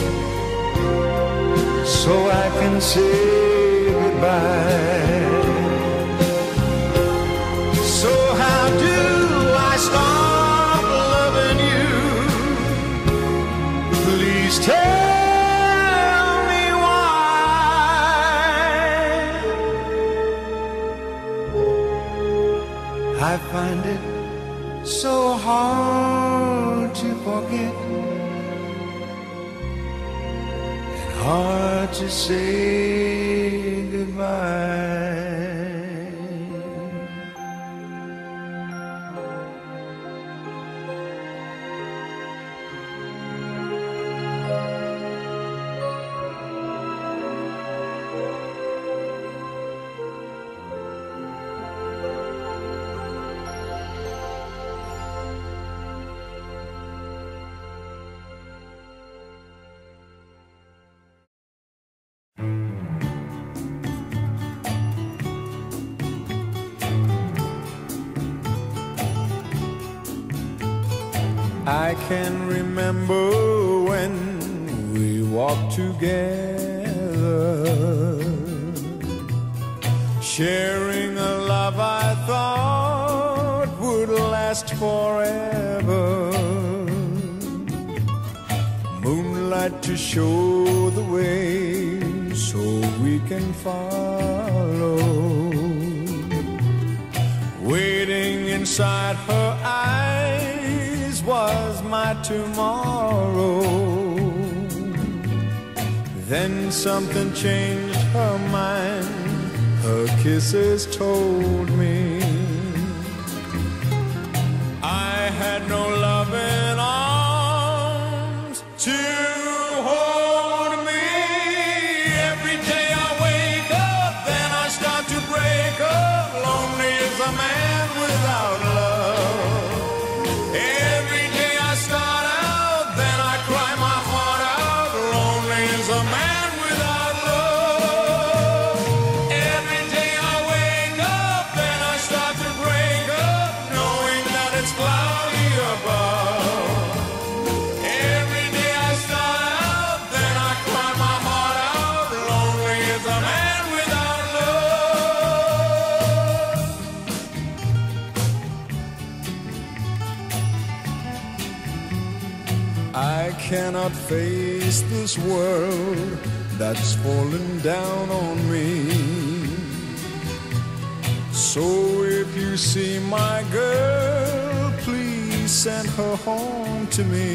so I can say goodbye. So how do I stop loving you? Please tell me why. I find it so hard to forget, hard to say goodbye. I can remember when we walked together, sharing a love I thought would last forever. Moonlight to show the way so we can follow. Waiting inside her eyes was my tomorrow. Then something changed her mind, her kisses told me I had no loving arms to hold me. Every day I wake up, then I start to break up. Lonely as a man without love. Every day I start out, then I cry my heart out. Lonely as a man without love. Every day I wake up, then I start to break up, knowing that it's cloudy above. Every day I start out, then I cry my heart out. Lonely as a man without love. I cannot face this world that's fallen down on me. So if you see my girl, please send her home to me.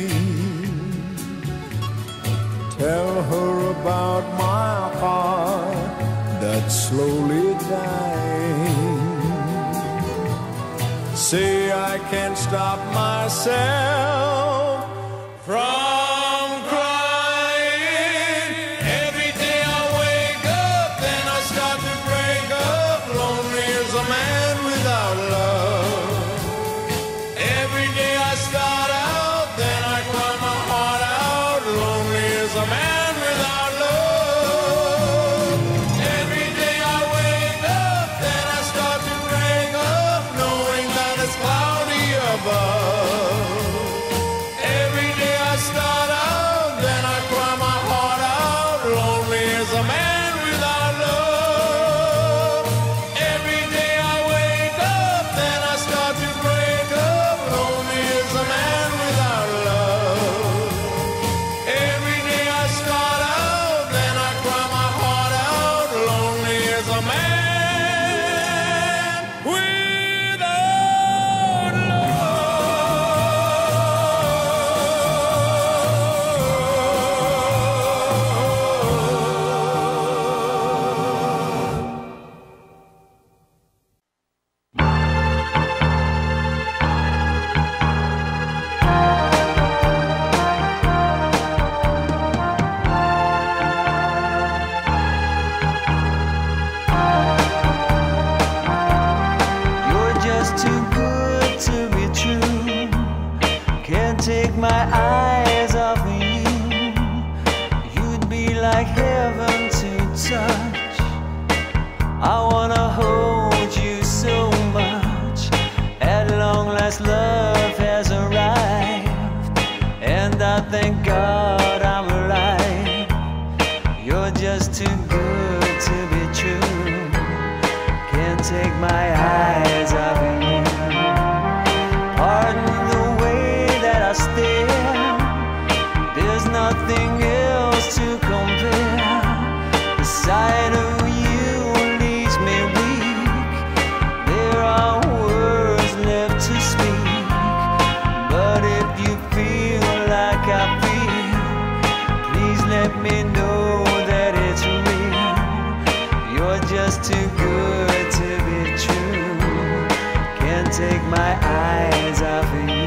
Tell her about my heart that's slowly dying. Say I can't stop myself from crying. Every day I wake up, then I start to break up. Lonely as a man without love. Every day I start out, then I cry my heart out. Lonely as a man without love. Every day I wake up, then I start to break up, knowing that it's cloudy above. I wanna hold you so much. At long last love has arrived, and I thank God I'm alive. You're just too good to be true. Can't take my eyes off of you. Pardon the way that I stare. There's nothing else to compare. The sight of you leaves me weak. There are words left to speak, but if you feel like I feel, please let me know that it's real. You're just too good to be true. Can't take my eyes off of you.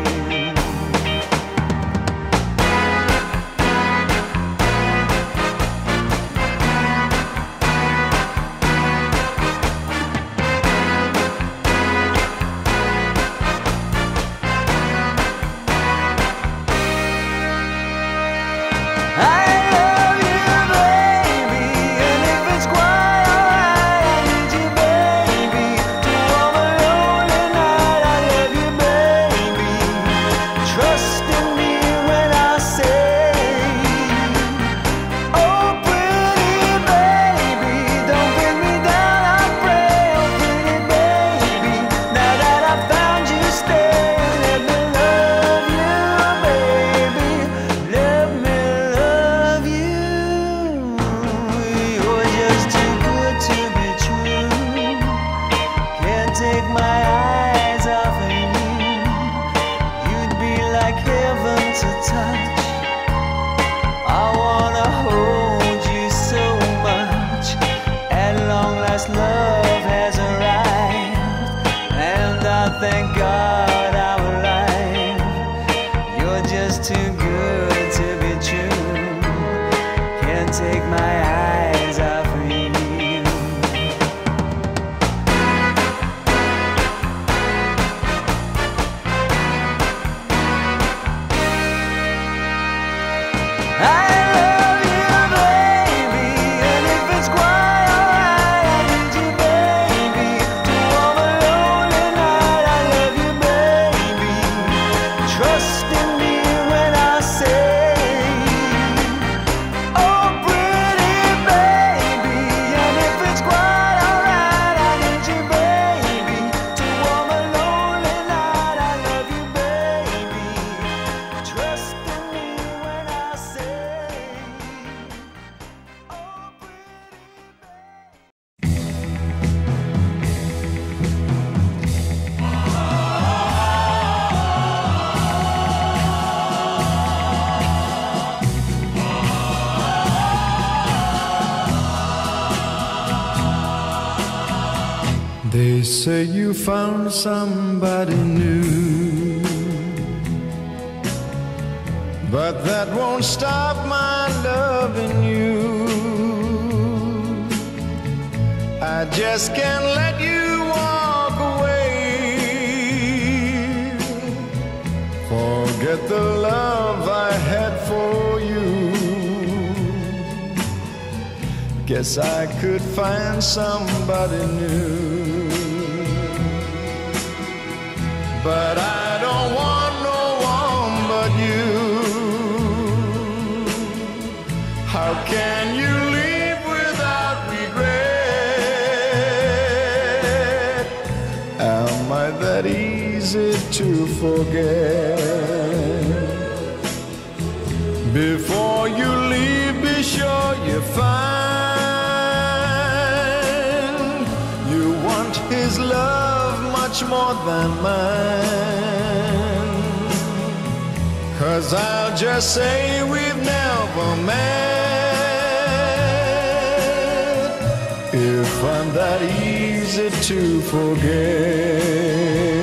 Take my eyes off of you. You'd be like heaven to touch. I wanna hold you so much. At long last love has arrived, and I thank God I'm alive. You're just too good to be true. Can't take my eyes off of you. They say you found somebody new, but that won't stop my loving you. I just can't let you walk away. Forget the love I had for you. Guess I could find somebody new. But I don't want no one but you. How can you leave without regret? Am I that easy to forget? Before you leave, be sure you find you want his love much more than mine. 'Cause I'll just say we've never met, if I'm that easy to forget.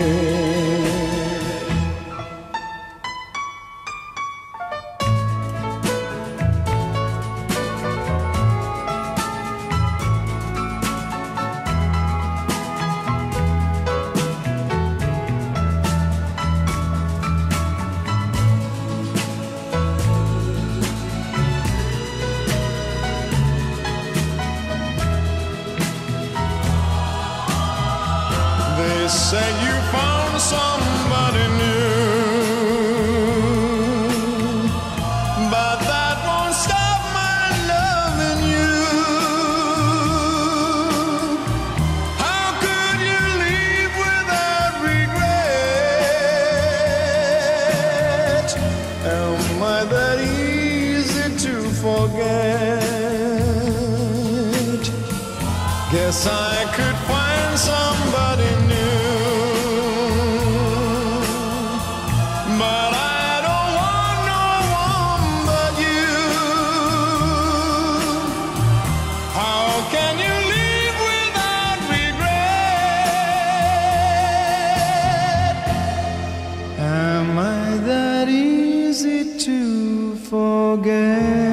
said you found somebody new, but that won't stop my loving you. How could you leave without regret? Am I that easy to forget? Guess I could find somebody new, but I don't want no one but you. How can you leave without regret? Am I that easy to forget?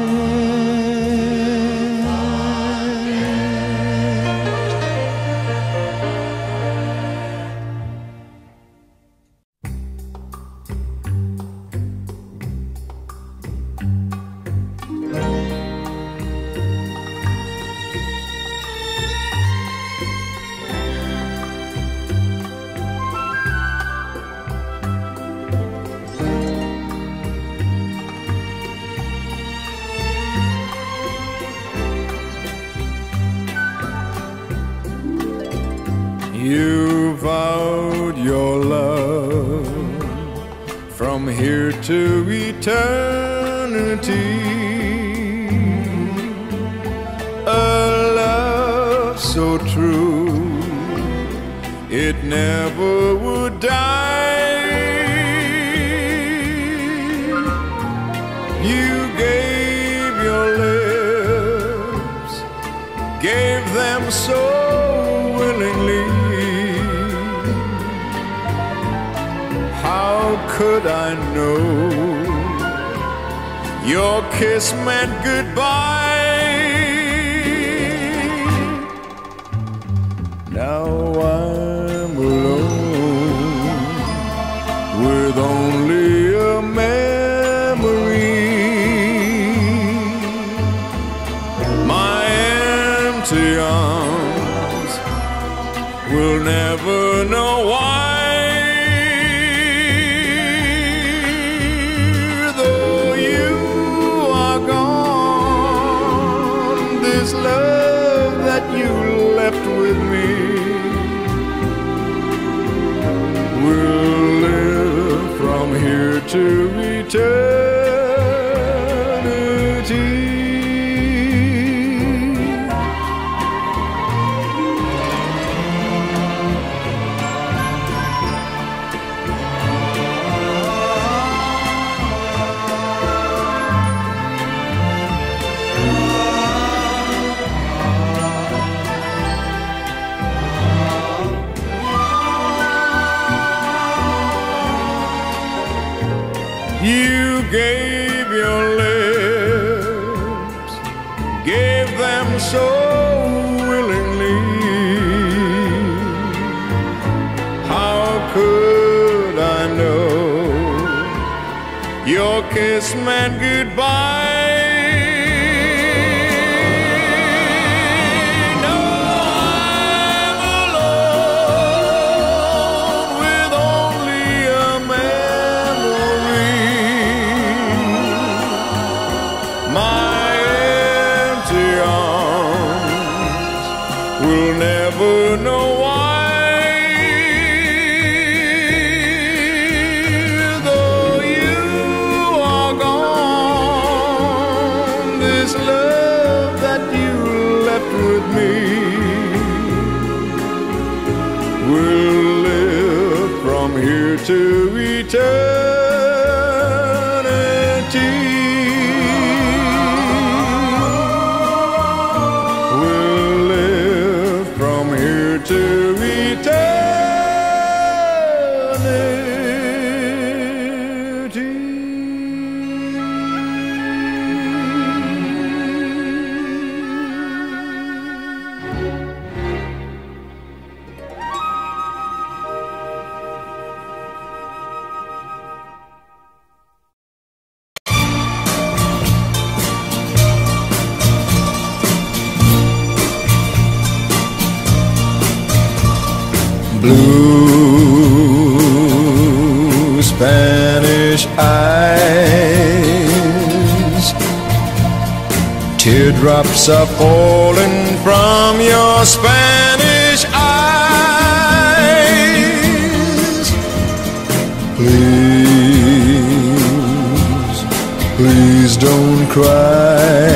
You vowed your love from here to eternity, a love so true it never would die. You gave your lips, gave them so willingly. How could I know your kiss meant goodbye? Now I'm alone with only a memory. My empty arms will never know why. Love that you left with me will live from here to eternity. You gave your lips, gave them so willingly. How could I know your kiss meant goodbye? We'll never know why. Though you are gone, this love that you left with me will live from here to eternity. To eternity. Blue Spanish eyes, teardrops are falling from your Spanish eyes. Please, please don't cry.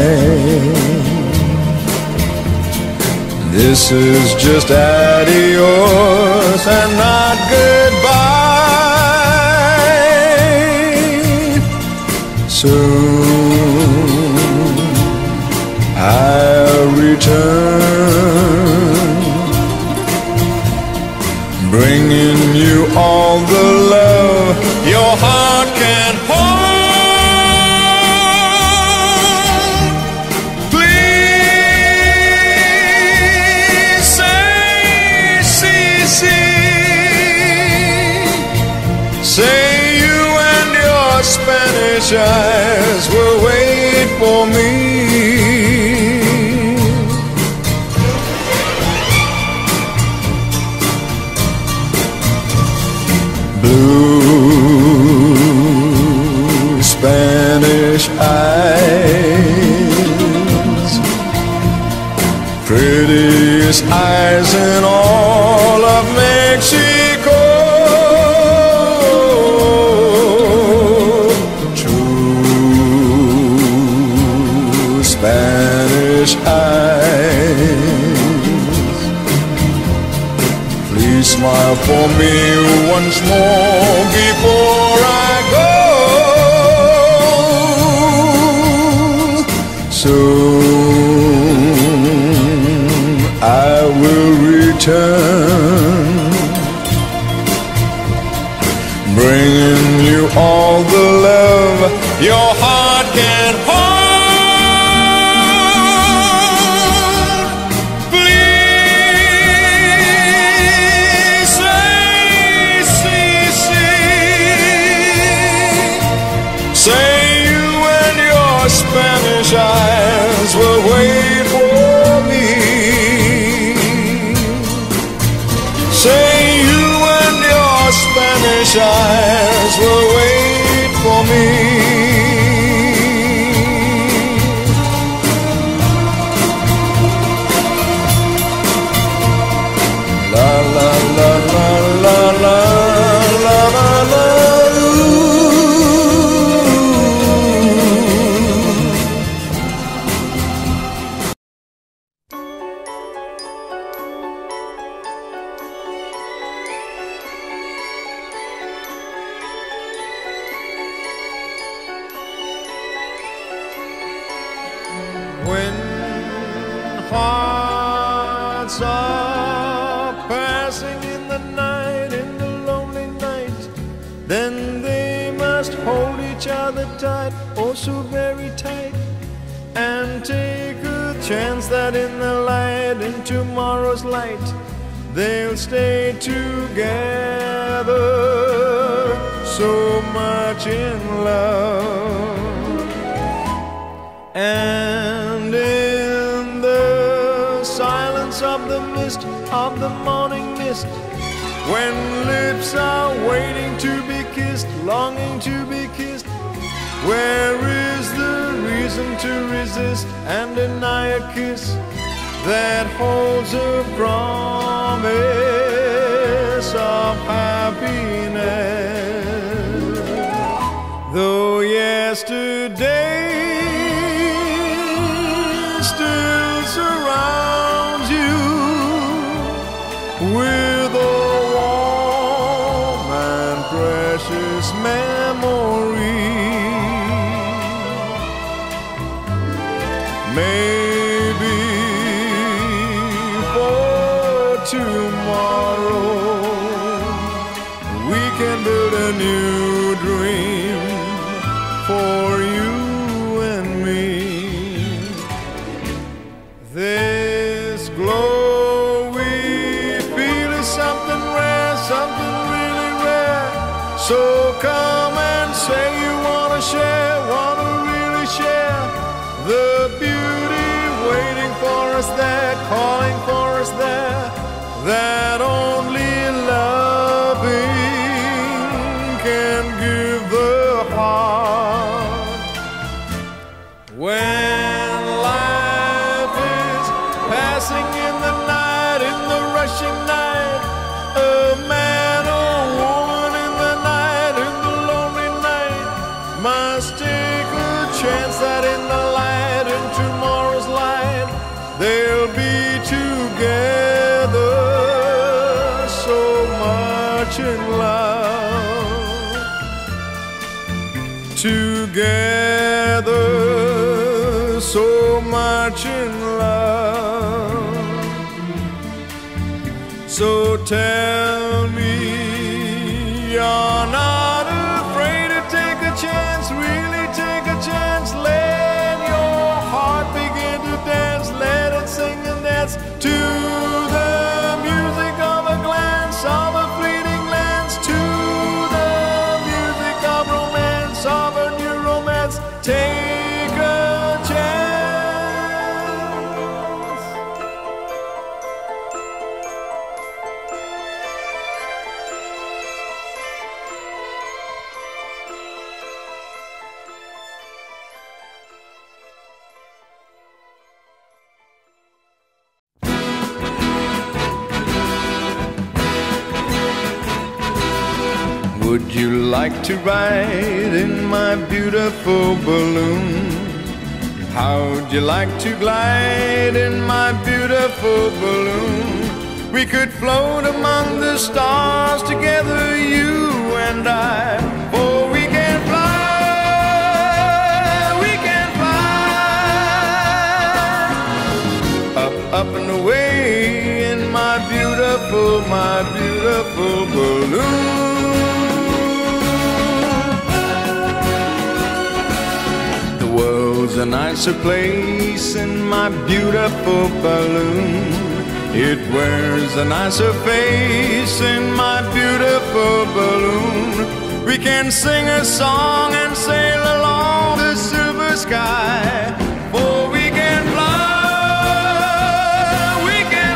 This is just adios and not goodbye. Soon I'll return, bringing you all the love your heart can hold. Say you and your Spanish eyes will wait for me. Blue Spanish eyes, prettiest eyes in all of Mexico. Spanish eyes, please smile for me once more before I go. Soon I will return, bringing you all the love your heart can hold. Spanish eyes will wait for me. Say you and your Spanish eyes will wait for me. La la la la la la la la la. When hearts are passing in the night, in the lonely night, then they must hold each other tight, oh so very tight, and take a chance that in the light, in tomorrow's light, they'll stay together, so much in love. And in the silence of the mist, of the morning mist, when lips are waiting to be kissed, longing to be kissed, where is the reason to resist and deny a kiss that holds a promise of happiness? Though yesterday still surrounds you with a warm and precious memory, maybe for tomorrow we can build a new dream for you and me. This glow we feel is something rare, something really rare. So come and say you wanna share, wanna really share the beauty waiting for us there, calling for us there, that only flashing night, a man or woman in the night, in the lonely night, must take a chance that in the light, in tomorrow's light, they'll be together, so much in love. Together, so much in love. So tell me you're not afraid to take a chance, really take a chance. Let your heart begin to dance, let it sing and dance to the music of a glance, of a fleeting glance, to the music of romance, of a new romance. Take a chance. Would you like to ride in my beautiful balloon? How'd you like to glide in my beautiful balloon? We could float among the stars together, you and I. For we can fly, we can fly. Up, up and away in my beautiful balloon. The world's a nicer place in my beautiful balloon. It wears a nicer face in my beautiful balloon. We can sing a song and sail along the silver sky. For we can fly, we can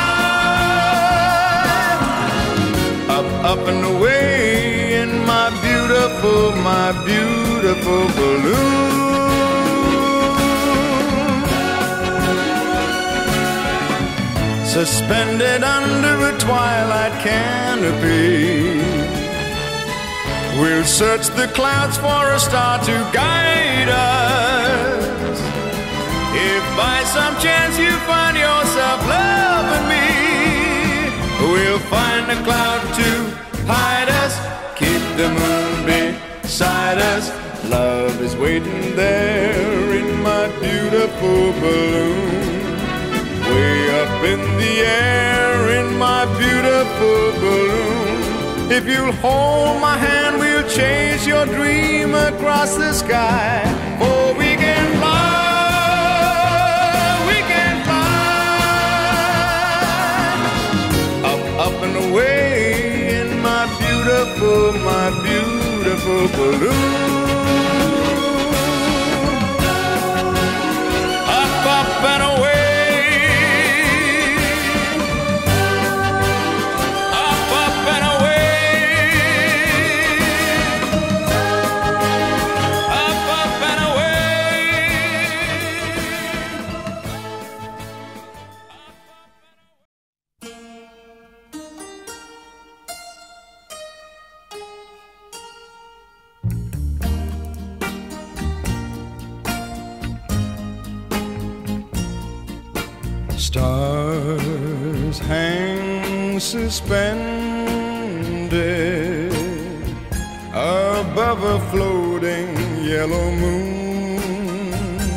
fly. Up, up and away in my beautiful balloon. Suspended under a twilight canopy, we'll search the clouds for a star to guide us. If by some chance you find yourself loving me, we'll find a cloud to hide us, keep the moon beside us. Love is waiting there in my beautiful balloon. Way up in the air in my beautiful balloon. If you'll hold my hand, we'll chase your dream across the sky. For we can fly, we can fly. Up, up and away in my beautiful balloon. Up, up and away. Stars hang suspended above a floating yellow moon.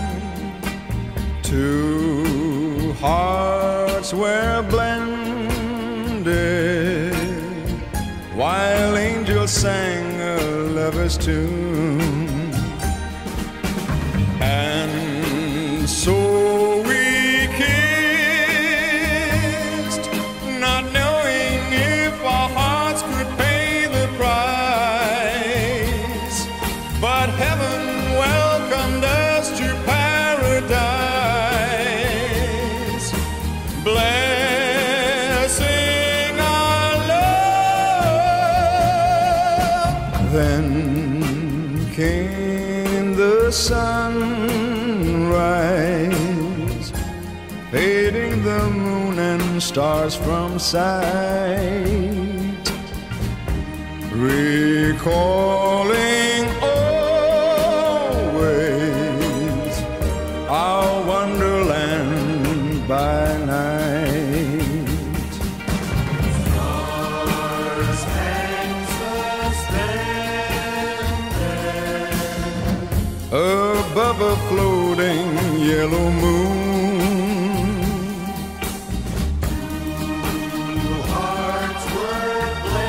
Two hearts were blended while angels sang a lover's tune. And so came the sunrise, fading the moon and stars from sight, recalling always our wonderland by night. Stars hang suspended Above a floating yellow moon, hearts were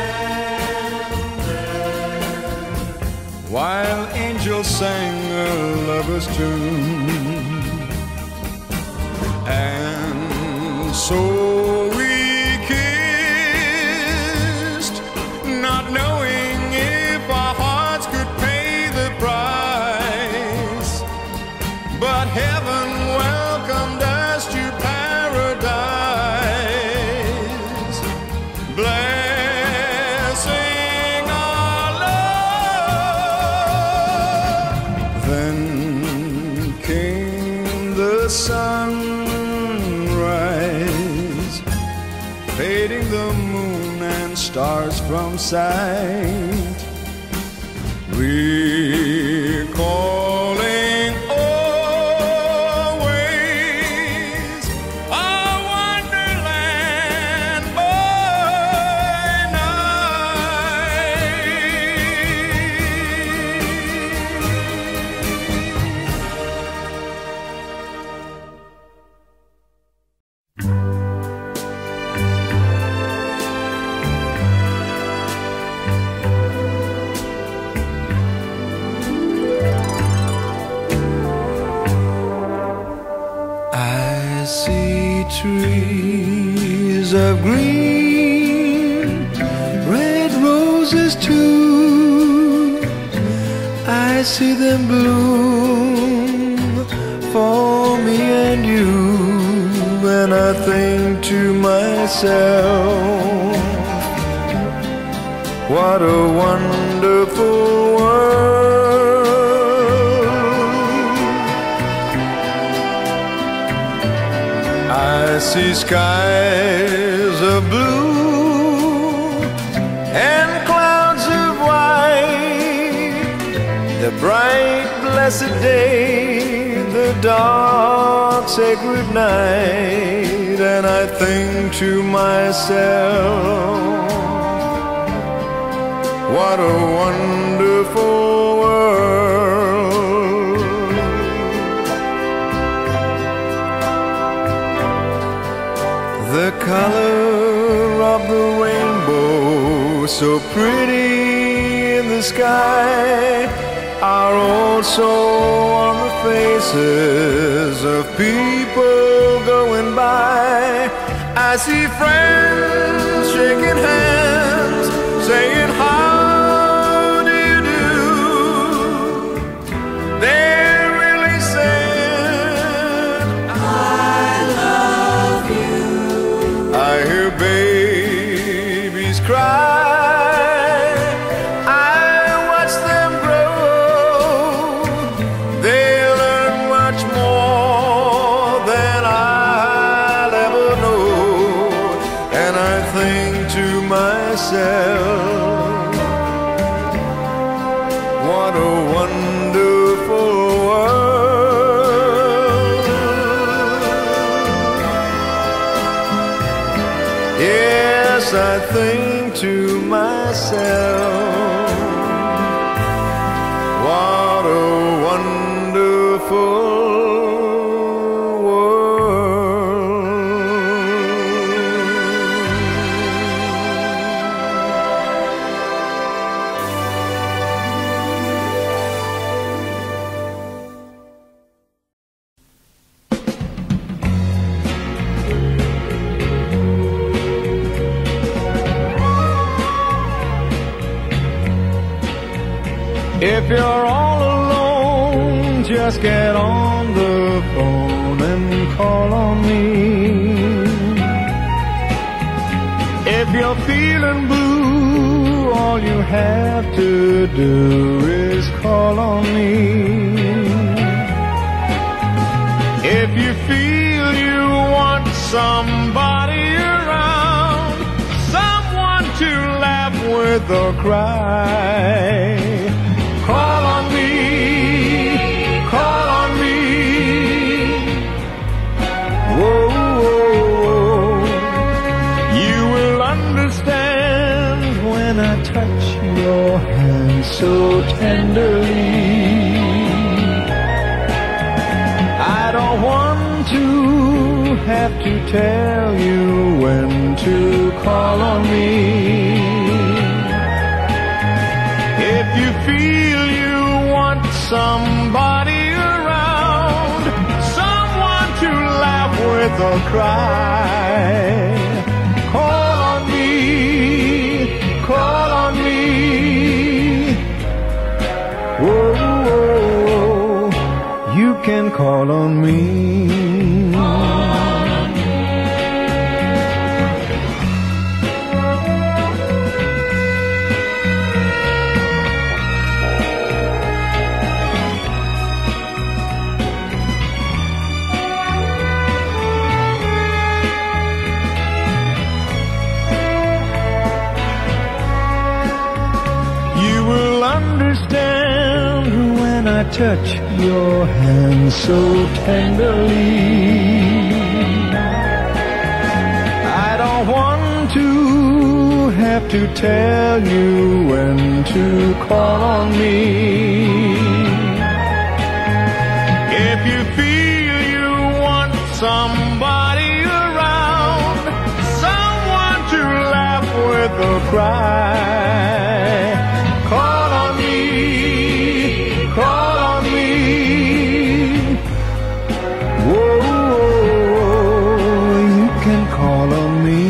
blended while angels sang a lover's tune. And so we kissed, not knowing if our hearts could pay the price. But heaven welcomed us to paradise, blessing our love. Then came the sunrise, fading the moon and stars from sight, recalling always our wonderland by I see trees of green, red roses too. I see them bloom for me and you, and I think to myself, what a wonderful world. I see skies of blue and clouds of white, the bright blessed day, the dark sacred night, and I think to myself, what a wonderful world. The color of the rainbow, so pretty in the sky, are also on the faces of people going by. I see friends shaking hands, saying, how do you do? They're really saying, I love you. I hear babies cry, I watch them grow. They learn much more than I'll ever know, and I think to myself, what a wonderful world. Yes, I think to myself, what a wonderful If you're all alone, just get on the phone and call on me. If you're feeling blue, all you have to do is call on me. If you feel you somebody around, someone to laugh with or cry. Call on me, call on me. Whoa, whoa, you will understand when I touch your hand so tenderly. I don't want to have to tell you when to call on me. If you feel you want somebody around, someone to laugh with or cry, call on me, call on me. Whoa, whoa, you can call on me. Understand when I touch your hand so tenderly. I don't want to have to tell you when to call on me. If you feel you want somebody around, someone to laugh with or cry, call on me, call on me. Whoa, you can call on me.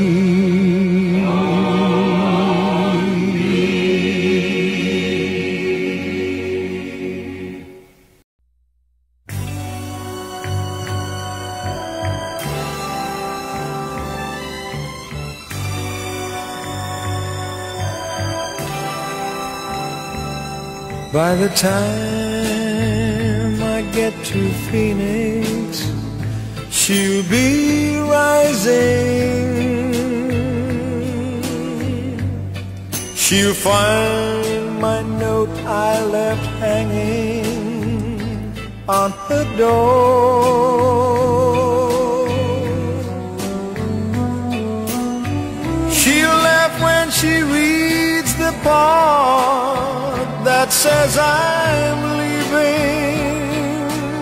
By the time I get to Phoenix, she'll be rising. She'll find my note I left hanging on her door. She'll laugh when she reads the part that says I'm leaving,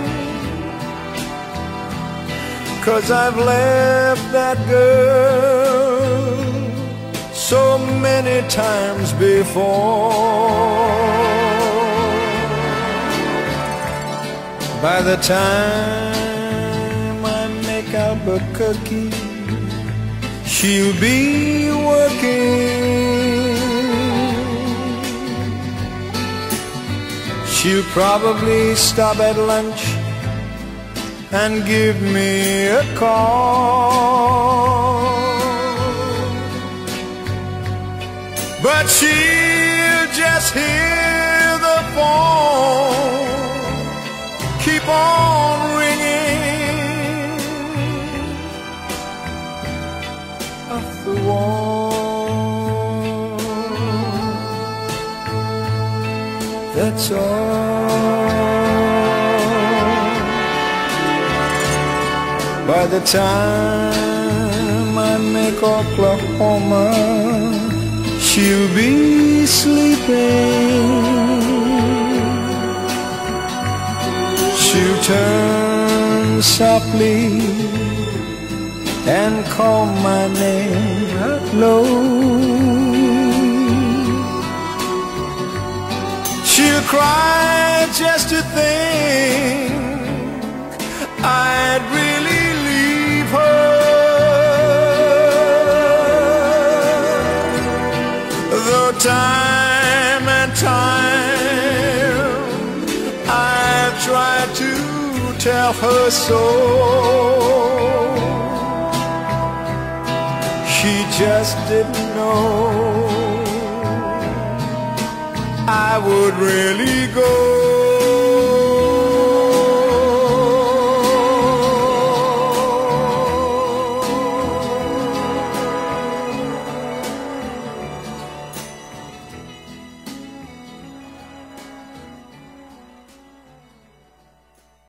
'cause I've left that girl so many times before. By the time I make Albuquerque, she'll be working. She'll probably stop at lunch and give me a call, but she'll just hear the phone keep on ringing off the wall. That's all. By the time I make Oklahoma, she'll be sleeping. She'll turn softly and call my name out low. She'll cry just to think I'd really leave her. Though time and time I've tried to tell her so, she just didn't know I would really go.